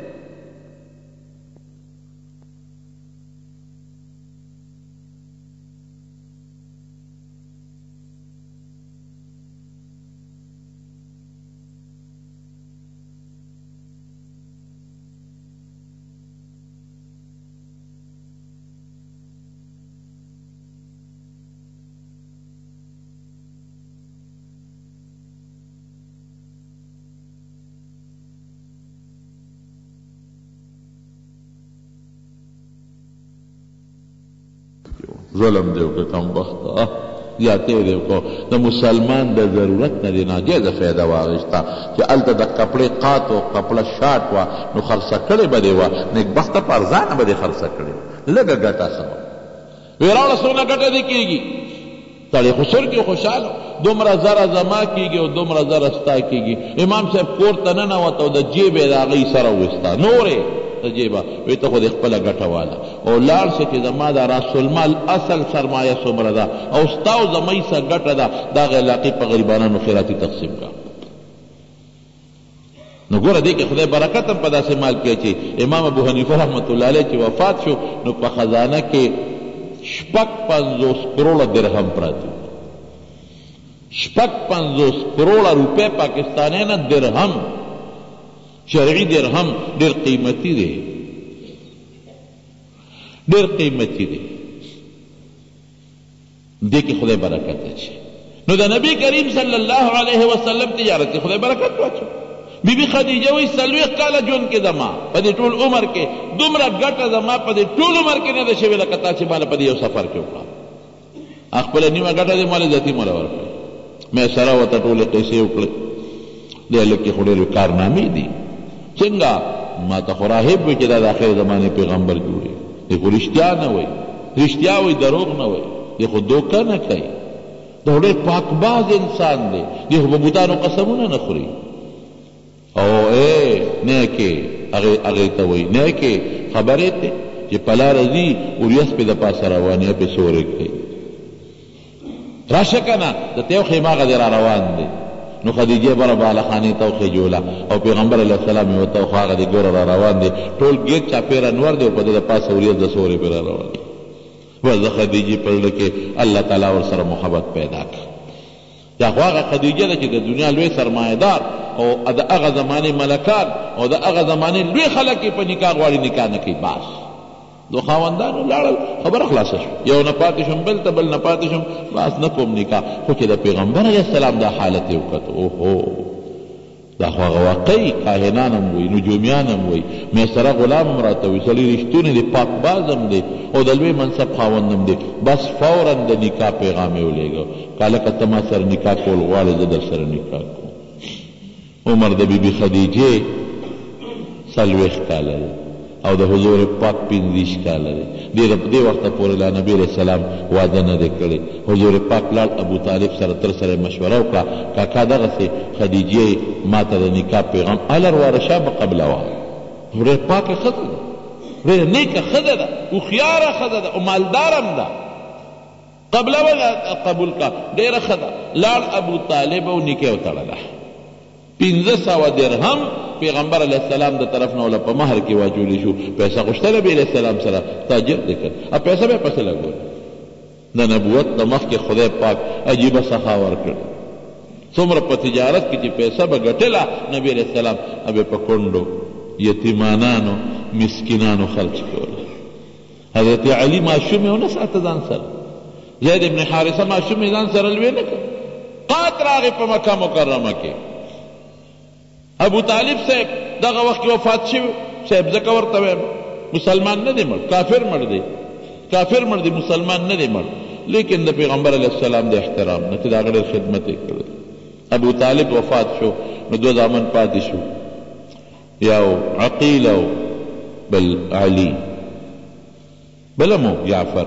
ظلم دیو که کم بخته یا ته دیو که د مسلمان د ضرورت نه دی ناجیزه فایده واخیسته چې هلته د کپړې قات و کپړه شاټ وه نو خرڅه کړې به دې وه نیکبخته په ارزانه به دې خرڅه کړې وه لږه ګټه ښه وه وی راوړه څومره ګټه دې کېږي سړی خو سر کې خوشحاله دومره زره زما کېږي او دومره زره ستا کېږي امام صاحب کور ته ننوت او د جیب یې د هغې سره وویسته نورې تجیبا وی ته خو د خپله ګټه واله او لاړ شه چې زما د راس المال اصل سرمایه څومره ده او ستا او زمۍ څه ګټه ده د هغې علاقې په غریبانانو خیراتي تقسیم کړه نو ګوره دې کې خدای برکت هم په داسې مال کې چې امام ابو حنیفه رحمت الله علیه چې وفات شو نو په خزانه کې شپږ پنځوس کروړه درهم پراته شپږ پنځوس کروړه روپۍ پاکستانۍ نه درهم شرعي درهم ډېر قیمتي دی ډېر قیمتي دی دې کې خدای برکت اچي نو د نبی کریم صلی الله علیه وسلم تجارت کې خدای برکت واچو بی بی خدیجه وی څلوېښت کاله ژوند کې زما په دې ټول عمر کې دومره ګټه زما په دې ټول عمر کې نه ده شوې لکه تا چې ماله په دې یو سفر کې وکړه خپله نیمه ګټه دې ماله ذاتي ماله ورکړې مې سره ورته ټولې قیسې وکړې دې هلک کې خو ډېرې کارنامې دي څنګه ما ته خو راهب وي چې دا د آخر زمانې پیغمبر جوړي دی خو رښتیا نه وایي رښتیا وایي دروغ نه وایي دی خو دوکه نه کوي دا خو ډېر پاکباز انسان دی دی خو په بوتانو قسمونه نه خوري او ای نیکې هغې ته وایي نیکې خبرې ته چې په لاره ځي اوریس پې د پاسه روان یا پې سورې کوي راشه که نه د ته یو خیماغه دی را روان دی نو خدیجه بره بالخانې ته وخېجوله او پیغمبر علیه السلام یې ورته خو هغه دی ګوره را روان دی ټول ګیټ چاپېره انور دی او په ده د پاسه وریځ د سورې پې را روان دی بس د خدیجې په زړه کې الله تعالی ورسره محبت پیدا کړه دا خو هغه خدیجه ده چې د دنیا لوی سرمایهدار او د هغه زمانې ملکان او د هغه زمانې لوی خلک یې په نکاح غواړي نکاح نه کوي باس دو خاوندانو لاړل خبره خلاصه شو یو نه پاتې شم بل ته بل نه پاتې شم باس نه کوم نکاح خو چې د پیغمبر علیه السلام دا حالت یې وکتو اوهو دا خو هغه واقعي کاهنان هم وایي نجومیان هم وایي میسره غلام هم راته وایي سړي رښتونی دی پاکباز هم دی او د لوی منصب خاوند هم دی بس فورا د نکاح پیغام یې ولېږه که هلکه ته ما سره نکاح کول غواړې زه در سره نکاح کوم عمر د بی بی خدیجې څلوېښت کاله دی او د حضور پاک پنځویشت کاله دی دې وخته پورې لا نبي علیه السلام واده نه دی کړی حضور پاک لاړ ابو طالب سره تر سره مشوره وکړه کاکا دغسې خدیجې ما ته د نکاح پیغام الر وارشه به قبله وه ډېر پاکه ښځه ده ډېره نیکه ښځه ده هوښیاره ښځه ده او مالدار هم ده قبله به قبول کړه ډېره ښه ده لاړ ابو طالب او نکاح وتړله پنځه سوه درهم پیغمبر علیه السلام د طرف نه ولا په مهر کې واچولی شو. پیسه غوښتله به علیه السلام سره، تاجر دی که ا پیسه به یې پسې لګول. د نبوت د مخکې خدای پاک عجیبه سخا ورکړ. څومره په تجارت کې چې پیسه به ګټله نبي علیه السلام به په کونډو یتیمانانو مسکینانو خرچ کوله. حضرت علي ماشوم یې ونه ساته ځان سره، زید ابن حارثه ماشوم یې ځان سره لوی نه کړ. قات راغی په مکه مکرمه کې. ابو طالب صاحب دغه وخت کې وفات شوی. صاحب ځکه ورته وایم مسلمان نه دی مړ، کافر مړ دی، کافر مړ دی، مسلمان نه دی مړ، لیکن د پیغمبر علیه السلام د احترام نه چې د هغه ډېر خدمت یې کړی. ابو طالب وفات شو نو دوه زامن پاتې شو، یو عقیل او بل علي، بلمو جعفر.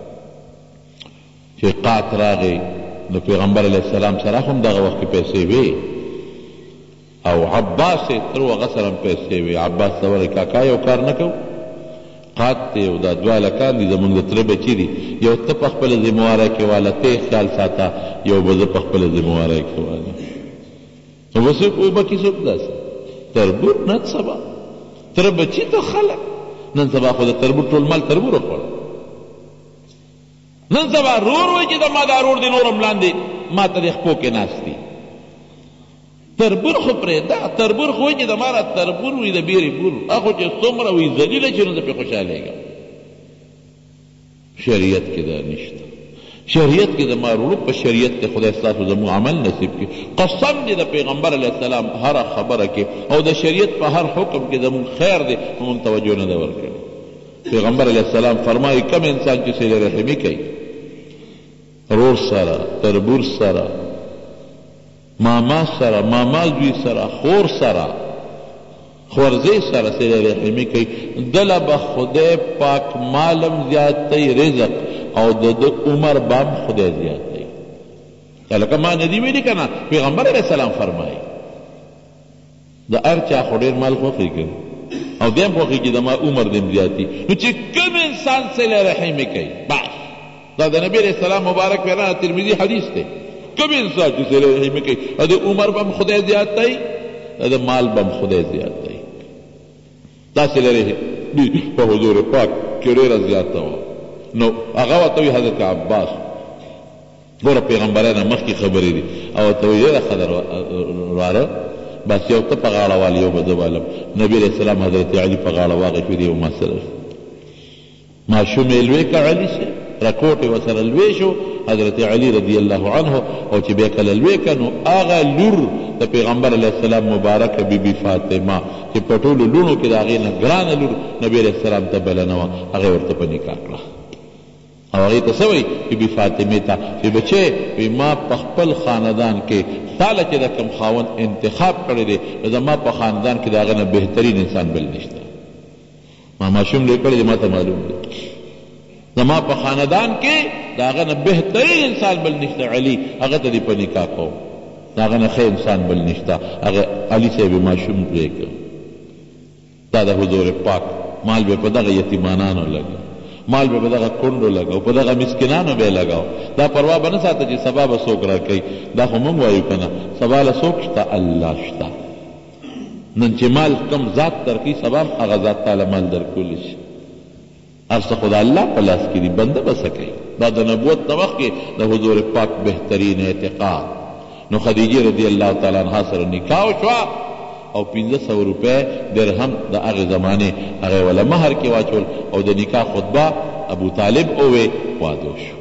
چې قات راغی نو پیغمبر علیه السلام سره هم دغه وخت کې پیسې وې، او عباس یې تر هغه سره هم پیسې وې. عباس ته وایي کاکا یو کار نه کوو، قات دی او دا دوه هلکان دي زمونږ د تره بچي دي، یو ته په خپله ذمهواری کې واله، ته یې خیال ساته، یو به زه په خپله ذمهواری کې واله. نو به څوک وبکي څوک داسې تربور نن سبا تره بچي ته خلک نن سبا خو د تربور ټول مال تربور وخوړ. نن سبا رور وایي چې د ما دا رور دی نور هم لاندې ما ته د خپو کې ناست دي. تربور خو پرېږده، تربور خو وایي چې د ما را تربور وي د بیرې بور، هغه چې څومره وي ذلیله چې نو زه پرې خوشحالېږم. شریعت کې دا نشته. شریعت کې د ما رورو په شریعت کې خدای ستاسو زموږ عمل نصیب کړي. قسم دی د پیغمبر علیه السلام هره خبره کې او د شریعت په هر حکم کې زموږ خیر دی، موږ توجه نه ده ورکړې. پیغمبر علیه السلام فرمایي کم انسان چې صله رحمي کوي رور سره، تربور سره، ماما سره، ماما زوی سره، خور سره، خورزی سره صله رحمي کوي، دله به خدای پاک مالم زیاتی رزق او د د عمر بام خدای زیاتی. لکه ما ندی ویلي که نه، پیغمبر علیه السلام فرمایي د هر چا خو ډېر مال خوښي کوي او دیم خوښي چې د ما عمر دیم زیاتي. نو چې کوم انسان صله رحمي کوي بس دا د نبي علیه السلام مبارک پیغمبر ترمذي حدیث دی. کوم انسان چې صله رحمي کوي د عمر بم خدای زیاتی، د مال بم خدای زیاتی. دا صله رحمي په حضور پاک کې ډېره زیاته وه. نو هغه ورته وایي حضرت عباس ګوره پیغمبرانو مخکې خبرې دي او ورته وایي ډېره ښه ده واره بس یو ته په غاړه والي یو به زه والم. نبي علیه السلام حضرت علي په غاړه واغېښ دی او ما سره ماشوم یې لوی که علي صاحب رکوټ یې ورسره لوی شو حضرت علي رضی الله عنه. او چې بیا کله لوی که نو هغه لور د پیغمبر علیه السلام مبارکه بیبي فاطمه چې په ټولو لوڼو کې د هغې نه ګرانه لور نبي علیه السلام ته بله نه وه، هغې ورته په نکاح کړه. او هغې ته څه وایي بیبي فاطمې ته چې بچې وي ما په خپل خاندان کې تاله چې د کوم خاوند انتخاب کړی دی زما په خاندان کې د هغه نه بهترین انسان بل نشته. ما ماشوم لوی کړی دی ما ته معلوم دی زما په خاندان کې د هغه نه بهترین انسان بل نشته. علي هغه ته دې په نکاح کوم، د هغه نه ښه انسان بل نشته. هغه علي صاحب ماشوم پرېږده. دا د حضور پاک مال به په دغه یتیمانانو لګي، مال به په دغه کونډو لګاو، په دغه مسکینانو به لګاو. دا پروا به نه ساته چې سبا به څوک راکوي. دا خو موږ وایو که نه سبا له څوک شته؟ الله شته. نن چې مال کم ذات درکوي سبا هم هغه ذات تعالی مال درکولی شي. هر څه خو د الله په لاس کې دي، بنده به څه کوي. دا د نبوت د وخت کې د حضور پاک بهترین اعتقاد. نو خدیجه رضی الله تعالی عنها سره نکاح وشوه او پنځه سوه روپۍ درهم د هغې زمانې هغې وله مهر کې واچول او د نکاح خطبه ابو طالب اووې وادو شو.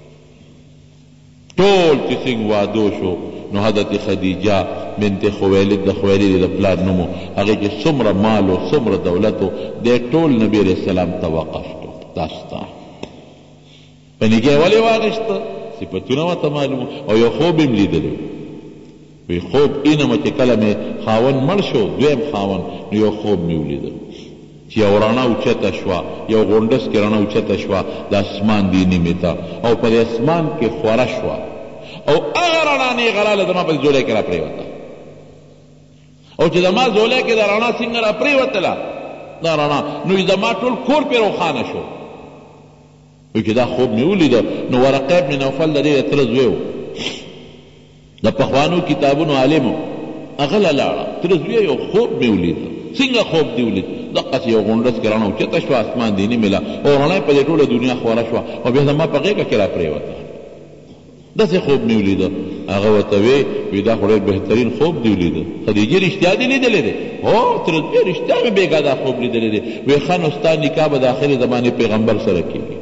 ټول چې څنګه وادو شو نو حضرت خدیجه بنت خویلد د خویلد د پلار نومو هغې چې څومره مال او څومره دولت و دی ټول نبي علیه السلام ته وقف کړو. دا ستا په نکاح ولې واغېسته صفتونه ورته معلوم او یو خوب یې لیدلی وی خوب اینمه چې کله مې خاون مړ شو دویم خاون نو یو خوب مې ولیدل چې یو رڼا اوچته شوه، یو غونډس کې رڼا اوچته شوه د اسمان دې نیمې ته او په دې اسمان کې خوره شوه او هغه رڼا نیغه راله زما په زولی کې را پرېوته او چې زما زولی کې د رڼا څنګه را پرېوتله دا رڼا نو زما ټول کور پرې روښانه شو. وی چې دا خوب مې ولیده نو ورقه بن نوفل د دې د تره زوی و، د پخوانو کتابونو عالمو هغه له لاړه تر زویه یو خوب مې ولیده. څنګه خوب دې ولید؟ دقسې یو غونډس کې رڼا اوچته شوه، اسمان دې نیمې له او رڼا په دې ټوله دنیا خوره شوه او بیا زما په غېږه کې را پرېوته. داسې خوب مې ولیده. هغه ورته وی وی دا خو ډېر بهترین خوب دې ولیده. خدیجې رښتیا دې لیدلی دی؟ هو تر زویه رښتیا مې بېګا دا خوب لیدلی دی. وی ښه نو ستا نکاح به د آخرې زمانې پیغمبر سره کېږي.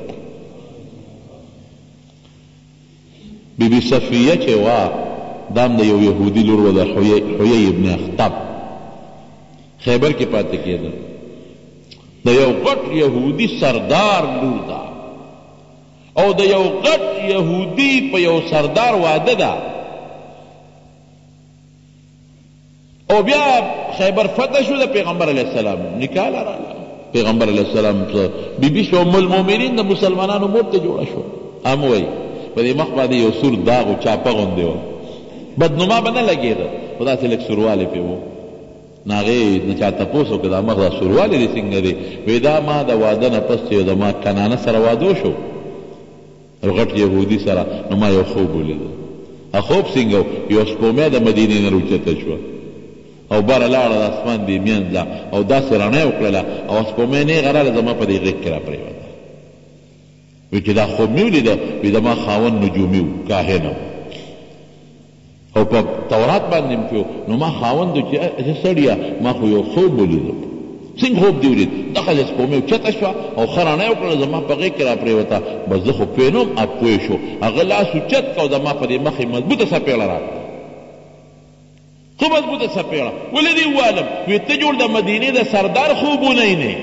بی بی صفیه چې وه دا هم د یو یهودي لور وه، د حیی ابن اخطب، خیبر کې پاتې کېده. د یو غټ یهودي سردار لور ده او د یو غټ یهودي په یو سردار واده ده او بیا خیبر فتح شو د پیغمبر علیه السلام نکاح لراله. پیغمبر علیه السلام بی بی شو ام المؤمنین د مسلمانانو مور ته جوړه شو. هم وایي په دې مخ باندې یو سور داغ و چاپه غوندې وه، بدنما به نه لګېده خو داسې لږ سوروالی پرې و. نو هغې نه چا تپوس وکړه دا مخ دا سوروالی دی څنګه دی؟ وایي دا ما د واده نه پس چې زما کنانه سره واده وشو یو غټ یهودي سره، نو ما یو خوب ولیده. خوب څنګه و؟ یو سپومۍ د مدینې نه راوچته شوه او بره لاړه د اسمان دې منځ له او داسې رڼا یې وکړله او سپومۍ نیغه راله زما په دې غېږ کې را پرېوته. وی چې دا خوب مې ولیده، وی زما خاوند نجومي و، کاهن و او په تورات باندې م چې نو ما خاوند و چې سړیه ما خو یو خوب ولیده. څنګه خوب دې ولید؟ دغه سپومۍ اوچته شوه او ښه رڼا یې وکړله زما په غېږ کې را پرېوته. بس زه خو پوه نه وم، اب پوه شو. هغه لاس اوچت که او زما په دې مخې مضبوطه څپېړه راکړه، خو مضبوطه څپېړه. ولې دې ووالم؟ وی ته جوړ د مدینې د سردار خوبونه یې نه،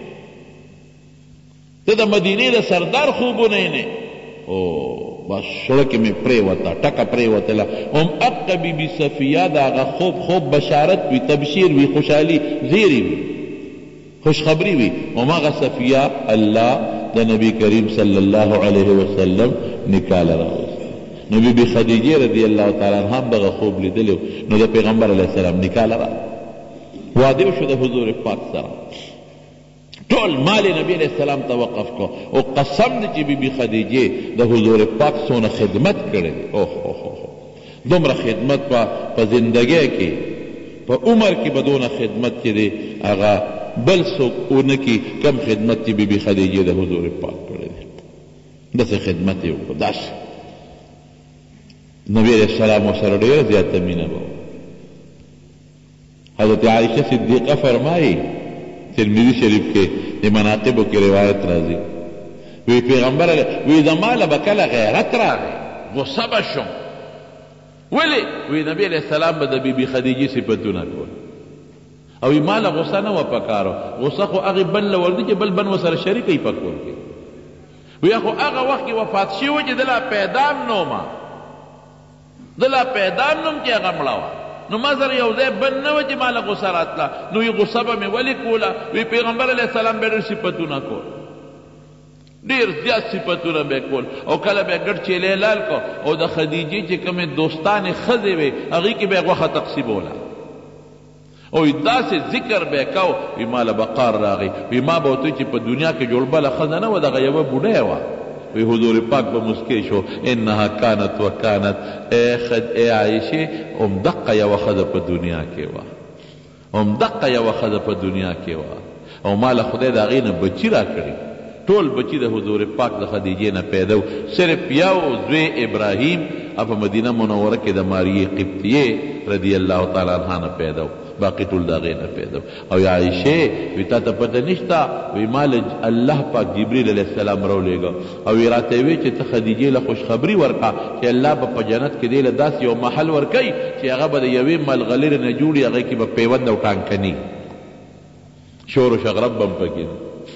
ته د مدینې د سردار خوبونه یې نه. او بس شړه کې مې پرېوته، ټکه پرېوتله. هم اقه بي بي صفیه د هغه خوب خوب بشارت وي، تبشیر وي، خوشحالي زیری وي، خوشخبری وي. هماغه صفیه الله د نبی کریم صلی الله علیه وسلم نکاح راوست. نو بی بی خدیجه رضی الله تعالی عنها هم دغه خوب لیدلی، نو د پیغمبر علیه السلام نکاح را واده وشو د حضور پاک سره. ټول مال نبی علیہ السلام ته وقف کو او قسم دی چې بی بی خدیجه د حضور پاک څونه خدمت کړی دی. اوه اوه دومره خدمت په زندګۍ کې په عمر کې به دونه خدمت چې دی هغه بل څوک ونه کي کم خدمت چې بی بی خدیجه د حضور پاک کړی دی. داسې خدمت یې وکړو. داسې نبی علیہ السلام ورسره ډېره زیاته مینه به. حضرت عائشہ صدیقه فرمایي ترمذی شریف کې د مناقبو کې روایت راځي، وی پیغمبر وی زما له به کله غیرت راغی، غصه به شم. ولې؟ وی نبی علیہ السلام به د بی بی خدیجې صفتونه کول او وی ما له غصه نه وه پکارو، غصه خو هغې بل له ورځي چې بل بن ورسره شریک یې په کور کې. وی خو هغه وخت کې وفات شوي چې د لا پیدا م نه ومه، د لا پیدا م نه وم چې هغه مړه وه، نو ما سره یو ځای بن نه وه چې ما له غصه راتله. نو وی غصه به مې ولې کوله؟ وی پیغمبر علیه السلام به ډېر صفتونه کول، ډېر زیات صفتونه به کول او کله به ګډ چیلی لال کو او د خدیجې چې کومې دوستانې ښځې وې هغې کې به یې غوښه تقسیموله او داسې ذکر به یې کو. وی ما له بقار راغی، وی ما به ورته چې په دنیا کې جوړ بله ښځه نه وه، دغه یوه بوډۍ وه. وی حضور پاک به مسکی شو، انها کانت و کانت، ای عایشې همدقه یوه ښځه په دنیا کې وه، همدقه یوه ښځه په دنیا کې وه او ما له خدای د هغې نه بچي را کړي. ټول بچي د حضور پاک د خدیجې نه پیدا و، صرف یو زوی ابراهیم په مدینه منوره کې د ماریې قبطیې رضی الله تعالی عنها نه پیدا و، باقی ټول د هغې نه پیدا و. او یا عایشې وی تا ته پته نشته؟ وی ما له الله پاک جبریل علیه السلام راولېږه او وی راته وی چې ته خدیجې له خوشخبري ورکړه چې الله به په جنت کې دی له داسې یو محل ورکوي چې هغه به د یوې ملغلرې نه جوړي، هغې کې به پیوند او ټانکني شور و شغرب به هم پکې.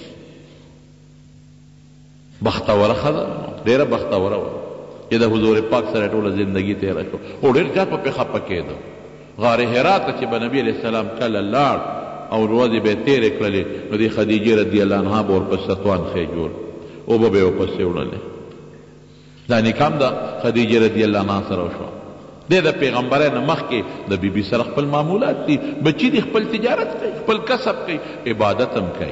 بختوره ښځه، ډېره بختوره وه چې د حضور پاک سره ټوله زندګي تېره شو او ډېر زیات په پې خفه کېده. غار حرا ته چې به نبي علیه السلام کله لاړ او ورځې به یې تېرې کړلې نو د خدیجې رضی الله عنها به ورپسې ستوان خی جوړ اوبه به یې ورپسې وړلې. دا نکاح هم د خدیجې رضی الله عنها سره وشوه. دی د پیغمبرۍ نه مخکې د بی بي سره خپل معمولات دي، بچي دي، خپل تجارت کوي، خپل کسب کوي، عبادت هم کوي.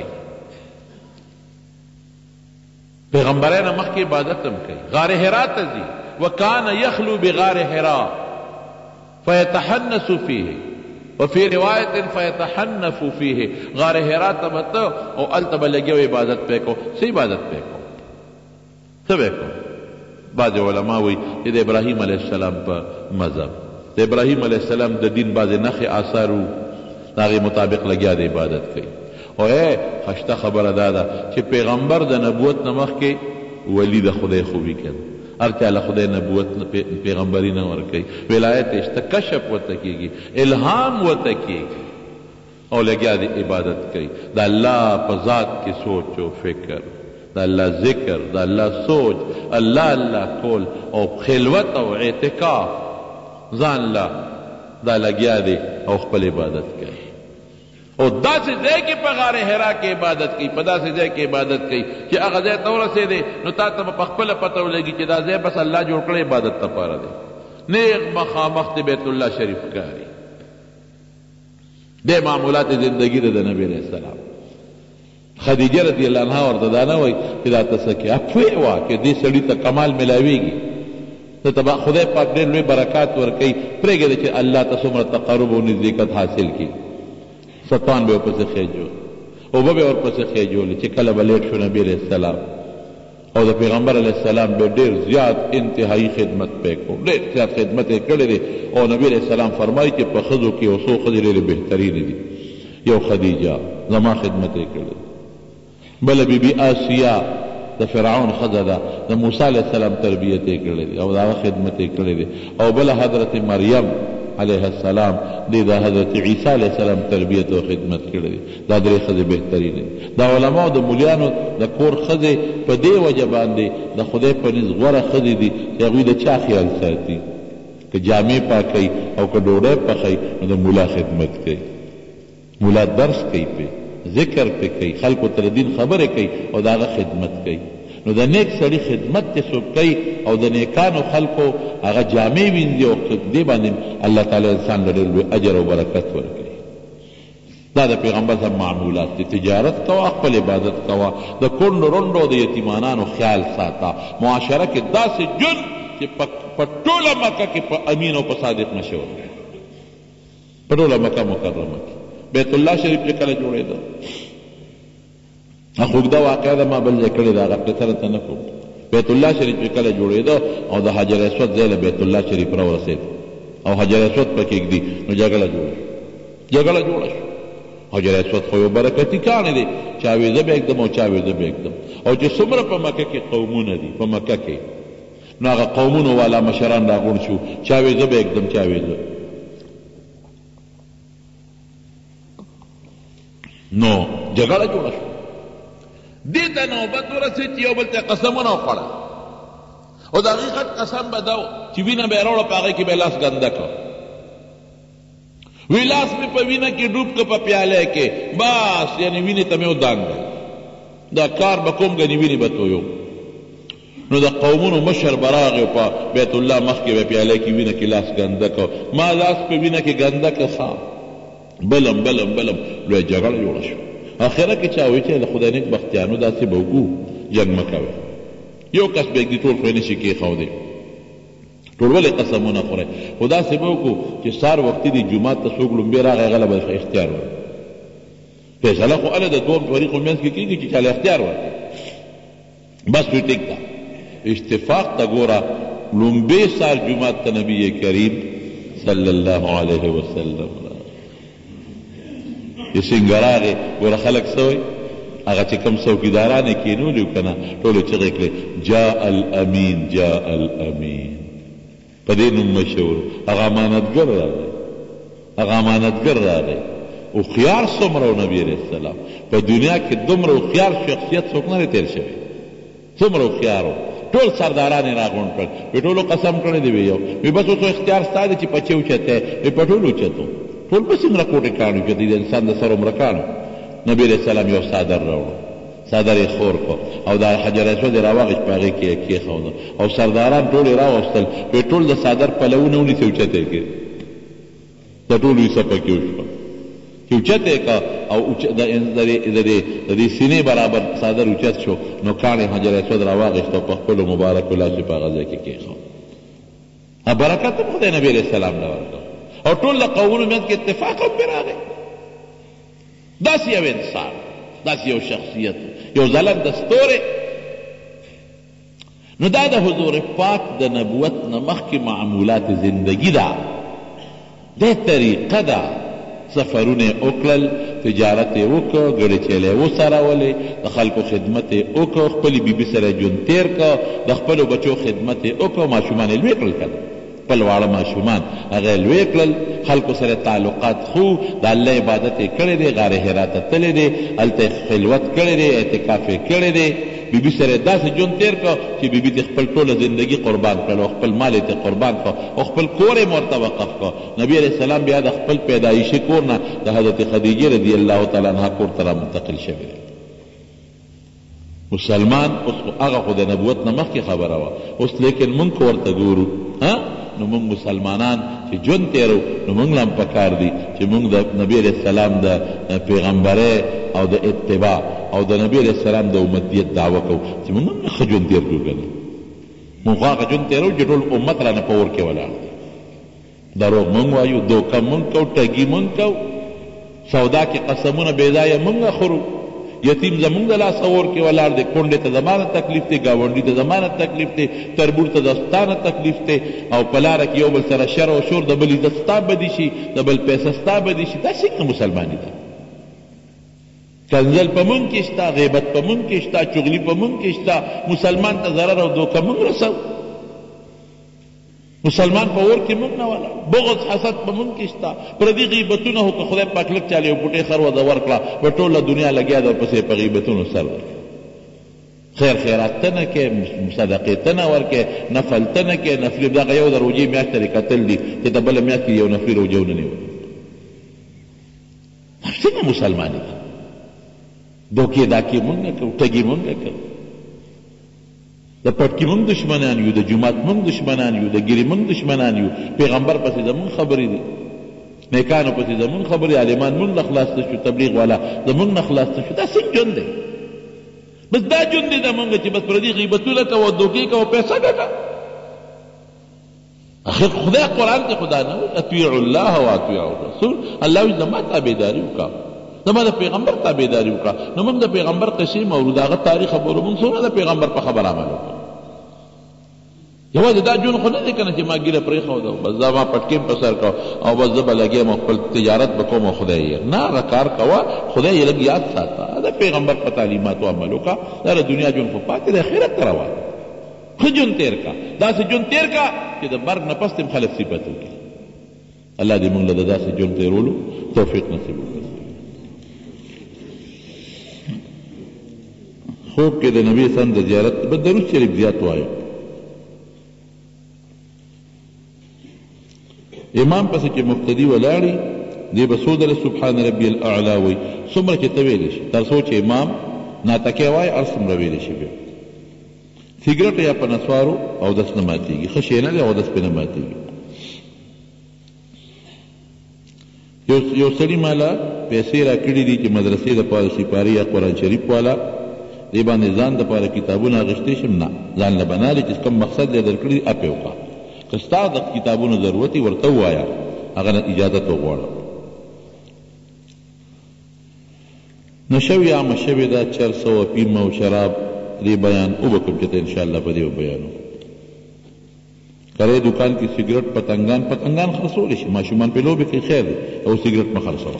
پیغمبرۍ نه مخکې عبادت هم کوي. غار حرا ته ځي، وکان یخلو بغار حرا فیتحنس فیه، وفي روایت فیتحنف فیه غار حرا ته بته او هلته به لګیا و عبادت پې کو. څه عبادت پې کو؟ څه به کو؟ بعضې علما وایي چې د ابراهیم علیه السلام په مذهب د ابراهیم علیه السلام د دین بعضې نښې آثار وو، د هغې مطابق لګیا د عبادت کوي. او ای خشته خبره دا ده چې پیغمبر د نبوت نه مخکې ولی د خدای خوبي کوي. هر چا له خدای نبوت پیغمبري نه ورکوي، ولایت یې شته، کشف ورته کېږي، الهام ورته کېږي او لګیا د عبادت کوي. د الله په ذات کې سوچ او فکر، د الله ذکر، د الله سوچ، الله الله کول او خلوت او اعتکاف ځان له دا لګیا دی او خپل عبادت کوي. او داسې ځای کې په غار حرا کې عبادت کوي، په داسې ځای کې عبادت کوي چې هغه ځای ته ورسېدې نو تا ته به په خپله پته ولګي چې دا ځای بس الله جوړ کړی عبادت لپاره دی. نیغ مخامخ د بیت الله شریف ښکاري. دې معمولات زندګي ده د نبي علیه السلام. خدیجه رضی الله عنها ورته دا نه وایي چې دا ته څه کې افوې وه چې دې سړي ته کمال میلاویږي، ته ته خدای پاک ډېر لوی برکات ورکوي، پرېږدې چې الله ته څومره تقرب او نزدېکت حاصل کړي. ستان به ورپسې خېجول، اوبه به ورپسې خېجولې چې کله به لیټ شو نبي علیه السلام او د پیغمبر علیه السلام به ډېر زیات انتهایی خدمت پې کو، ډېر زیات خدمت یې کړی دی. او نبي علیه السلام فرمایي چې په ښځو کې یو څو ښځې ډېرې بهترینې دي. یو خدیجه زما خدمت یې کړی، بله بیبي آسیا د فرعون ښځه ده، د موسی علیه السلام تربیت یې کړی دی او د هغه خدمت یې کړی دی. او بله حضرت مریم علیه السلام دی د حضرت عیسی علیه السلام تربیت او خدمت کړی دی. دا درې ښځې بهترینې دي. دا علماو د مولیانو د کور ښځې په دې وجه باندې د خدای په نزد غوره ښځې دي چې هغوی د چا خیال ساتي، که جامې پاکوي او که ډوډۍ پخوي نو د مولا خدمت کوي، مولا درس کوي، پې ذکر پې کوي، خلکو ته د دین خبرې کوي او د هغه خدمت کوي. نو د نیک سړي خدمت چې څوک کوي او د نیکانو خلکو هغه جامې وینځي او دې باندې الله تعالی انسان له ډېر لوی اجر او برکت ورکوي. دا د پیغمبر صاحب معمولات دي. تجارت کوه، خپل عبادت کوه، د کونډو رونډو د یتیمانانو خیال ساته، معاشره کې داسې جن چې په ټوله مکه کې په امین او په صادق مشهور دی، په ټوله مکه مکرمه کې. بیت الله شریف چې کله جوړېده خوږده واقعه ده، ما بل ځای کړې ده، هغه پرې سره ته نه کوم. بیت الله شریف چې کله جوړېده او د حجر اسود ځای له بیت الله شریف راورسېد او حجر اسود پکې ږدي نو جګړه جوړه شوه. جګړه جوړه شوه. حجر اسود خو یو برکتي کاڼی دی، چاویزه به ږدم او چاویزه به ږدم. او چې څومره په مکه کې قومونه دي، په مکه کې نو هغه قومونو والا مشران راغونډ شو، چاویزه به ږدم چاویزه. نو جګړه جوړه شوه. دې ته نوبت ورسېد چې یو بل ته قسمونه وخوړل او د هغې غټ قسم به دا و چې وینه به یې راوړه، په هغې کې به یې لاس ګنده کړه. وی لاس مې په وینه کې ډوب که په پیاله کې، بس یعنې وینې ته مې ودانګل، دا کار به کوم ګنې وینې به تویو. نو د قومونو مشر به راغی په بیت الله مخکې به پیاله کې وینه کې لاس ګنده کړه، ما لاس په وینه کې ګنده کړه، ښه بلم بلم بلم لویه جګړه جوړه شوه. آخره کې چا وایي چې د خدای نیک بختیانو داسې به وګو جنګ مه کوئ. یو کس به ږدي ټول خو یې نشي کېښودی، ټول ولې قسمونه خورئ، خو داسې به وکړو چې سهار وختي دی جومات ته څوک لومبې راغی هغه له به اختیار ورکړي. فیصله خو هله د دوم فریقو منځ کې کېږي چې چاله اختیار ورکړي. بس وی ټیک ده. اتفاق ته ګوره لومبې سهار جومات ته نبي کریم صلی الله علیه وسلم چې څنګه راغی، ګوره خلک څه وایي، هغه چې کوم څوکیداران یې کېنولي وو که نه ټولو چغې کړې جاء الامین جاء الامین، په دې نوم مشهور. هغه امانتګر راغی، هغه امانتګر راغی. هوښیار څومره و نبي علیه السلام، په دنیا کې دومره هوښیار شخصیت څوک نه دی تېر شوی، څومره هوښیار و. ټول سرداران یې راغونډ کړل، وی ټولو قسم کړی دی، وی یو وی بس اوس اختیار ستا دی چې پچې اوچتی، وی په ټولو اوچتو، ټول بس څومره کوټې کاڼو چې د انسان د سر عمره کاڼو. نبي علیه السلام یو څادر راوړو، څادر یې خور کړو او دا حجر اسود یې راواغېست، په هغې کې یې کېښوده او سرداران ټول یې راوستل، وی ټول د څادر پلونه ونیسي اوچتی کړي، د ټولو یې څپه کې وشوه چې اوچتی یې که او د دې سینې برابر څادر اوچت شو، نو کاڼ یې حجر اسود راواغېست او په خپلو مبارکو لاسو په هغه ځای کې کېښود. برکت هم خدای نبي علیه السلام له ورکړ. او ټول د قومونو منځ کې اتفاق هم پرې راغی. داسې یو انسان، داسې یو شخصیت، یو ځلنده ستوری. نو دا د حضور پاک د نبوت نه مخکې معمولات زندگی ده، دا طریقه ده. سفرونه وکړل، تجارت یې وکړ، ګړې چیلې وڅرولې، د خلکو خدمت یې وکړ، خپلې بیبي سره ژوند تېر کړ، د خپلو بچو خدمت یې وکړ، ماشومان یې لوی کړل که نه، خپل واړه ماشومان هغه یې لوی کړل، خلکو سره تعلقات خو د الله عبادت یې کړی دی، غار حرا ته تللی دی، هلته خلوت کړی دی، اعتکاف یې کړی دی، بیبي سره داسې ژوند تېر کړ چې بیبي ته خپل ټوله زندگی قربان کړل او خپل مال یې قربان کړ او خپل کور یې ورته وقف کړ. نبي علیه السلام بیا د خپل پیدایشي کور نه د حضرت خدیجې رضی الله تعالی عنها کور ته رامنتقل شوی دی. مسلمان اوس هغه خو د نبوت نه مخکې خبره وه، اوس لیکن مونږ که ورته ګورو نو مونږ مسلمانان چې ژوند تېرو نو مونږ له هم پکار دي چې مونږ د نبي علیه السلام د پیغمبرۍ او د اتباع او د نبی علیه السلام د امتیت دعوه کوو چې مونږ هم ښه ژوند تېر کړو که نه. مونږ هغه ژوند تېرو چې ټول امت رانه په اور کې ولاړ دی. دروغ مونږ وایو، دوکه مونږ کوو، ټګي مونږ کوو، سودا کې قسمونه بې ځایه مونږ خورو، یتیم زمونږ د لاسه اور کې ولاړ دی، کونډې ته زما نه تکلیف دی، ګاونډي ته زما نه تکلیف دی، تربور ته د ستا نه تکلیف دی، او په لاره کې یو بل سره شر او شور، د بل عزت ستا بدي شي، د بل پیسه ستا بدي شي. دا څنګه مسلماني ده؟ کنزل په مونږ کې شته، غیبت په مونږ کې شته، چغلي په مونږ کې شته، مسلمان ته ضرر او دوکه مونږ رسو، مسلمان په اور کې مونږ نه ولاړ، بغض حسد په مونږ کې شته، پردي غیبتونه هو که خدای پاک لږ چاله یو پوټۍ خر وده ورکړه په ټوله دنیا لګیا ده ورپسې په غیبتونو سر ورکړه. خیر خیرات ته نه کې، صدقې ته نه ورکې، نفل ته نه کې، نفلي دغه یو د روژې میاشت ته کتل دي چې د بله میاشت کې یو نفلي روژه ونه نیول. څنګه مسلماني ده؟ دوکې داکې مونږ نه کوو، ټګي مونږ نه کوو، د پټکي مونږ دشمنان یو، د جومات مونږ دشمنان یو، د ګیرې مونږ دشمنان یو، پیغمبر پسې زمونږ خبرې دي، نیکانو پسې زمونږ خبرې، عالمان مونږ نه خلاصته شو، تبلیغ والا زمونږ نه خلاصته شو. دا څنګه ژوند دی؟ بس دا ژوند دی زمونږ چې بس پردي غیبتونه کوو، دوکې کوو، پیسه ګټه. اخر خدای قرآن کې خدا نه وایي اطیعوا الله و اطیعوا الرسول، الله وایي زما تابعداري وکړه، زما د پیغمبر تابعداري وکړه. نو موږ د پیغمبر قصې مورو، د هغه تاریخ خبرو، موږ څومره د پیغمبر په خبر عمل وکړو. یوازې دا ژوند خو نه دی که نه چې ما ګیره پرېښوده بس دا ما پټکیم په سر کړه او بس زه به لګیم او خپل تجارت به کوم او خدای یې نه، هغه کار کوه، خدای یې لږ یاد ساته، د پیغمبر په تعلیماتو عمل وکړه. دا د دنیا ژوند خو پاتې د آخرت ته روان دی. ښه ژوند تېر کړه، داسې ژوند تېر کړه چې د مرګ نه پس هم خلک صفت وکړي. الله دې موږ له د داسې ژوند تېرولو توفیق نصیب وکړي. خوب کې د نبی سم د زیارت به درود شریف زیات وایو. امام پسې چې مقتدي ولاړي دی به څو ځله سبحان ربي الاعلی وایي، څومره چې ته ویلی شي، تر څو چې امام ناتکې وایي هر څومره ویلی شي. بیا سګرټ یا په نسوارو اودس نه ماتېږي، ښه شی نه دی، اودس پرې نه ماتېږي. یو سړي ماله پیسې را کړي دي چې مدرسې دپاره سپاري یا قرآن شریف والا دې باندې ځان دپاره کتابونه اخیستی شم، نه، ځان له بنا دی چې کوم مقصد یې در کړي اپې وکړه. که ستا د کتابونو ضرورت یې ورته ووایه، هغه نه اجازت وغواړه. نشوي عامه شوې ده، چرس او افیم او شراب دې بیان وبکړم چې ته انشاءالله په دې وبیانو. کرے دکان کې سګرټ پتنګان پتنګان خرڅولی شي، ماشومان پې لوبې کوي، خیر دی، او سګرټ مه خرڅوه.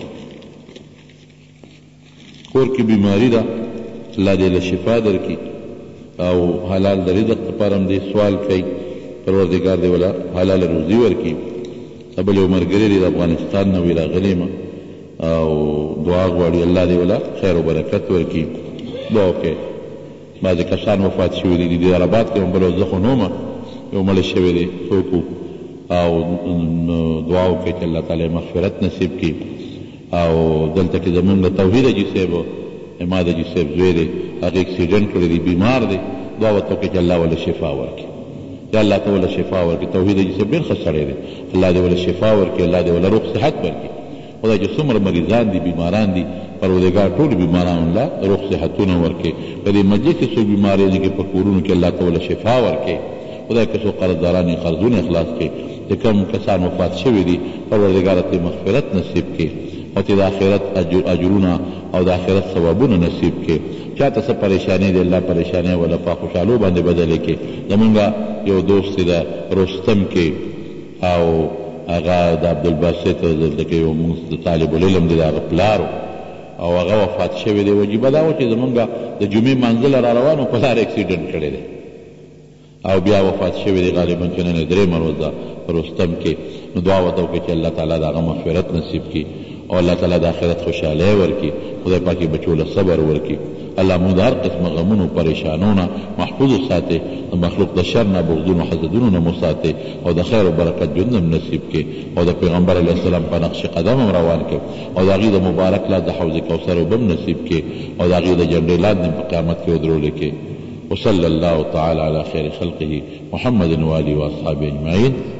کور کې بیماري ده، الله دې له شفا درکړي او حلال د رزق لپاره هم دې سوال کوي، پروردګار دې ولا حلال روزي ورکړي. بل یو ملګری دی د افغانستان نه وی راغلی یم او دعا غواړي، الله دې ولا خیر او برکت ورکړي. دعا وکړئ. بعضې کسان وفات شوي دي، د دیدارآباد کې هم بل زه خو نه وم، یو مړی شوی دی څوک او دعا وکړئ چې الله تعالی مغفرت نصیب کړي. او دلته کې زمونږ د توحید حاجي صاحب اماد حاجي صاحب زوی دی، هغه اکسیډنټ کړی دی، بیمار دی، دعا ورته وکړئ چې الله وله شفا ورکړي، یا الله ته وله شفا ورکړي. توحید حاجي صاحب ډېر ښه سړی دی، الله دې وله شفا ورکړي، الله دې وله روغ صحت ورکړي. خدای چې څومره مریضان دي، بیماران دي، پروردګار ټول بیماران الله روغ صحتونه ورکړي. په دې مجلس کې څوک بیمارې دي په کورونو کې الله ته وله شفا ورکړي. خدای که څو قرضداران یې قرضونه خلاص کړي، چې کوم کسان وفات شوي دي پروردګاره ته مغفرت نصیب کړي او چې د آخرت اجرونه او د آخرت ثوابونه نصیب کړي. چاته څه پریشاني دی الله پریشانۍ وله په خوشحالو باندې بدلې کړي. زمونږ یو دوست د رستم کې او هغه د عبدالباسط دلته کې یو مونږ د طالب العلم دی د هغه پلار او هغه وفات شوی دی. وجیبه دا و چې زمونږ د جمعې منزل را روان و په لار اکسیډنټ کړی دی او بیا وفات شوی دی غالبا چې نن درېیمه ورځ ده په رستم کې. نو دعا ورته وکړئ چې الله تعالی د هغه مغفرت نصیب کړي او الله تعالی د آخرت خوشحالۍ ورکړي. خدای پاک یې بچو له صبر ورکړي. الله مونږ د هر قسمه غمونو پریشانونه محفوظ وساتي، د مخلوق د شر نه بغضونو حسدونو نه مو ساتي او د خیر او برکت ژوند هم نصیب کړي او د پیغمبر علیه السلام په نقش قدم هم روان کړي او د هغې د مبارک لاس د حوض کوثر اوبه هم نصیب کړي او د هغې د جنډې لاندې په قیامت کې ودرولې کړي. وصلی الله تعالی علی خیر خلقه محمد و آله و اصحابه اجمعین.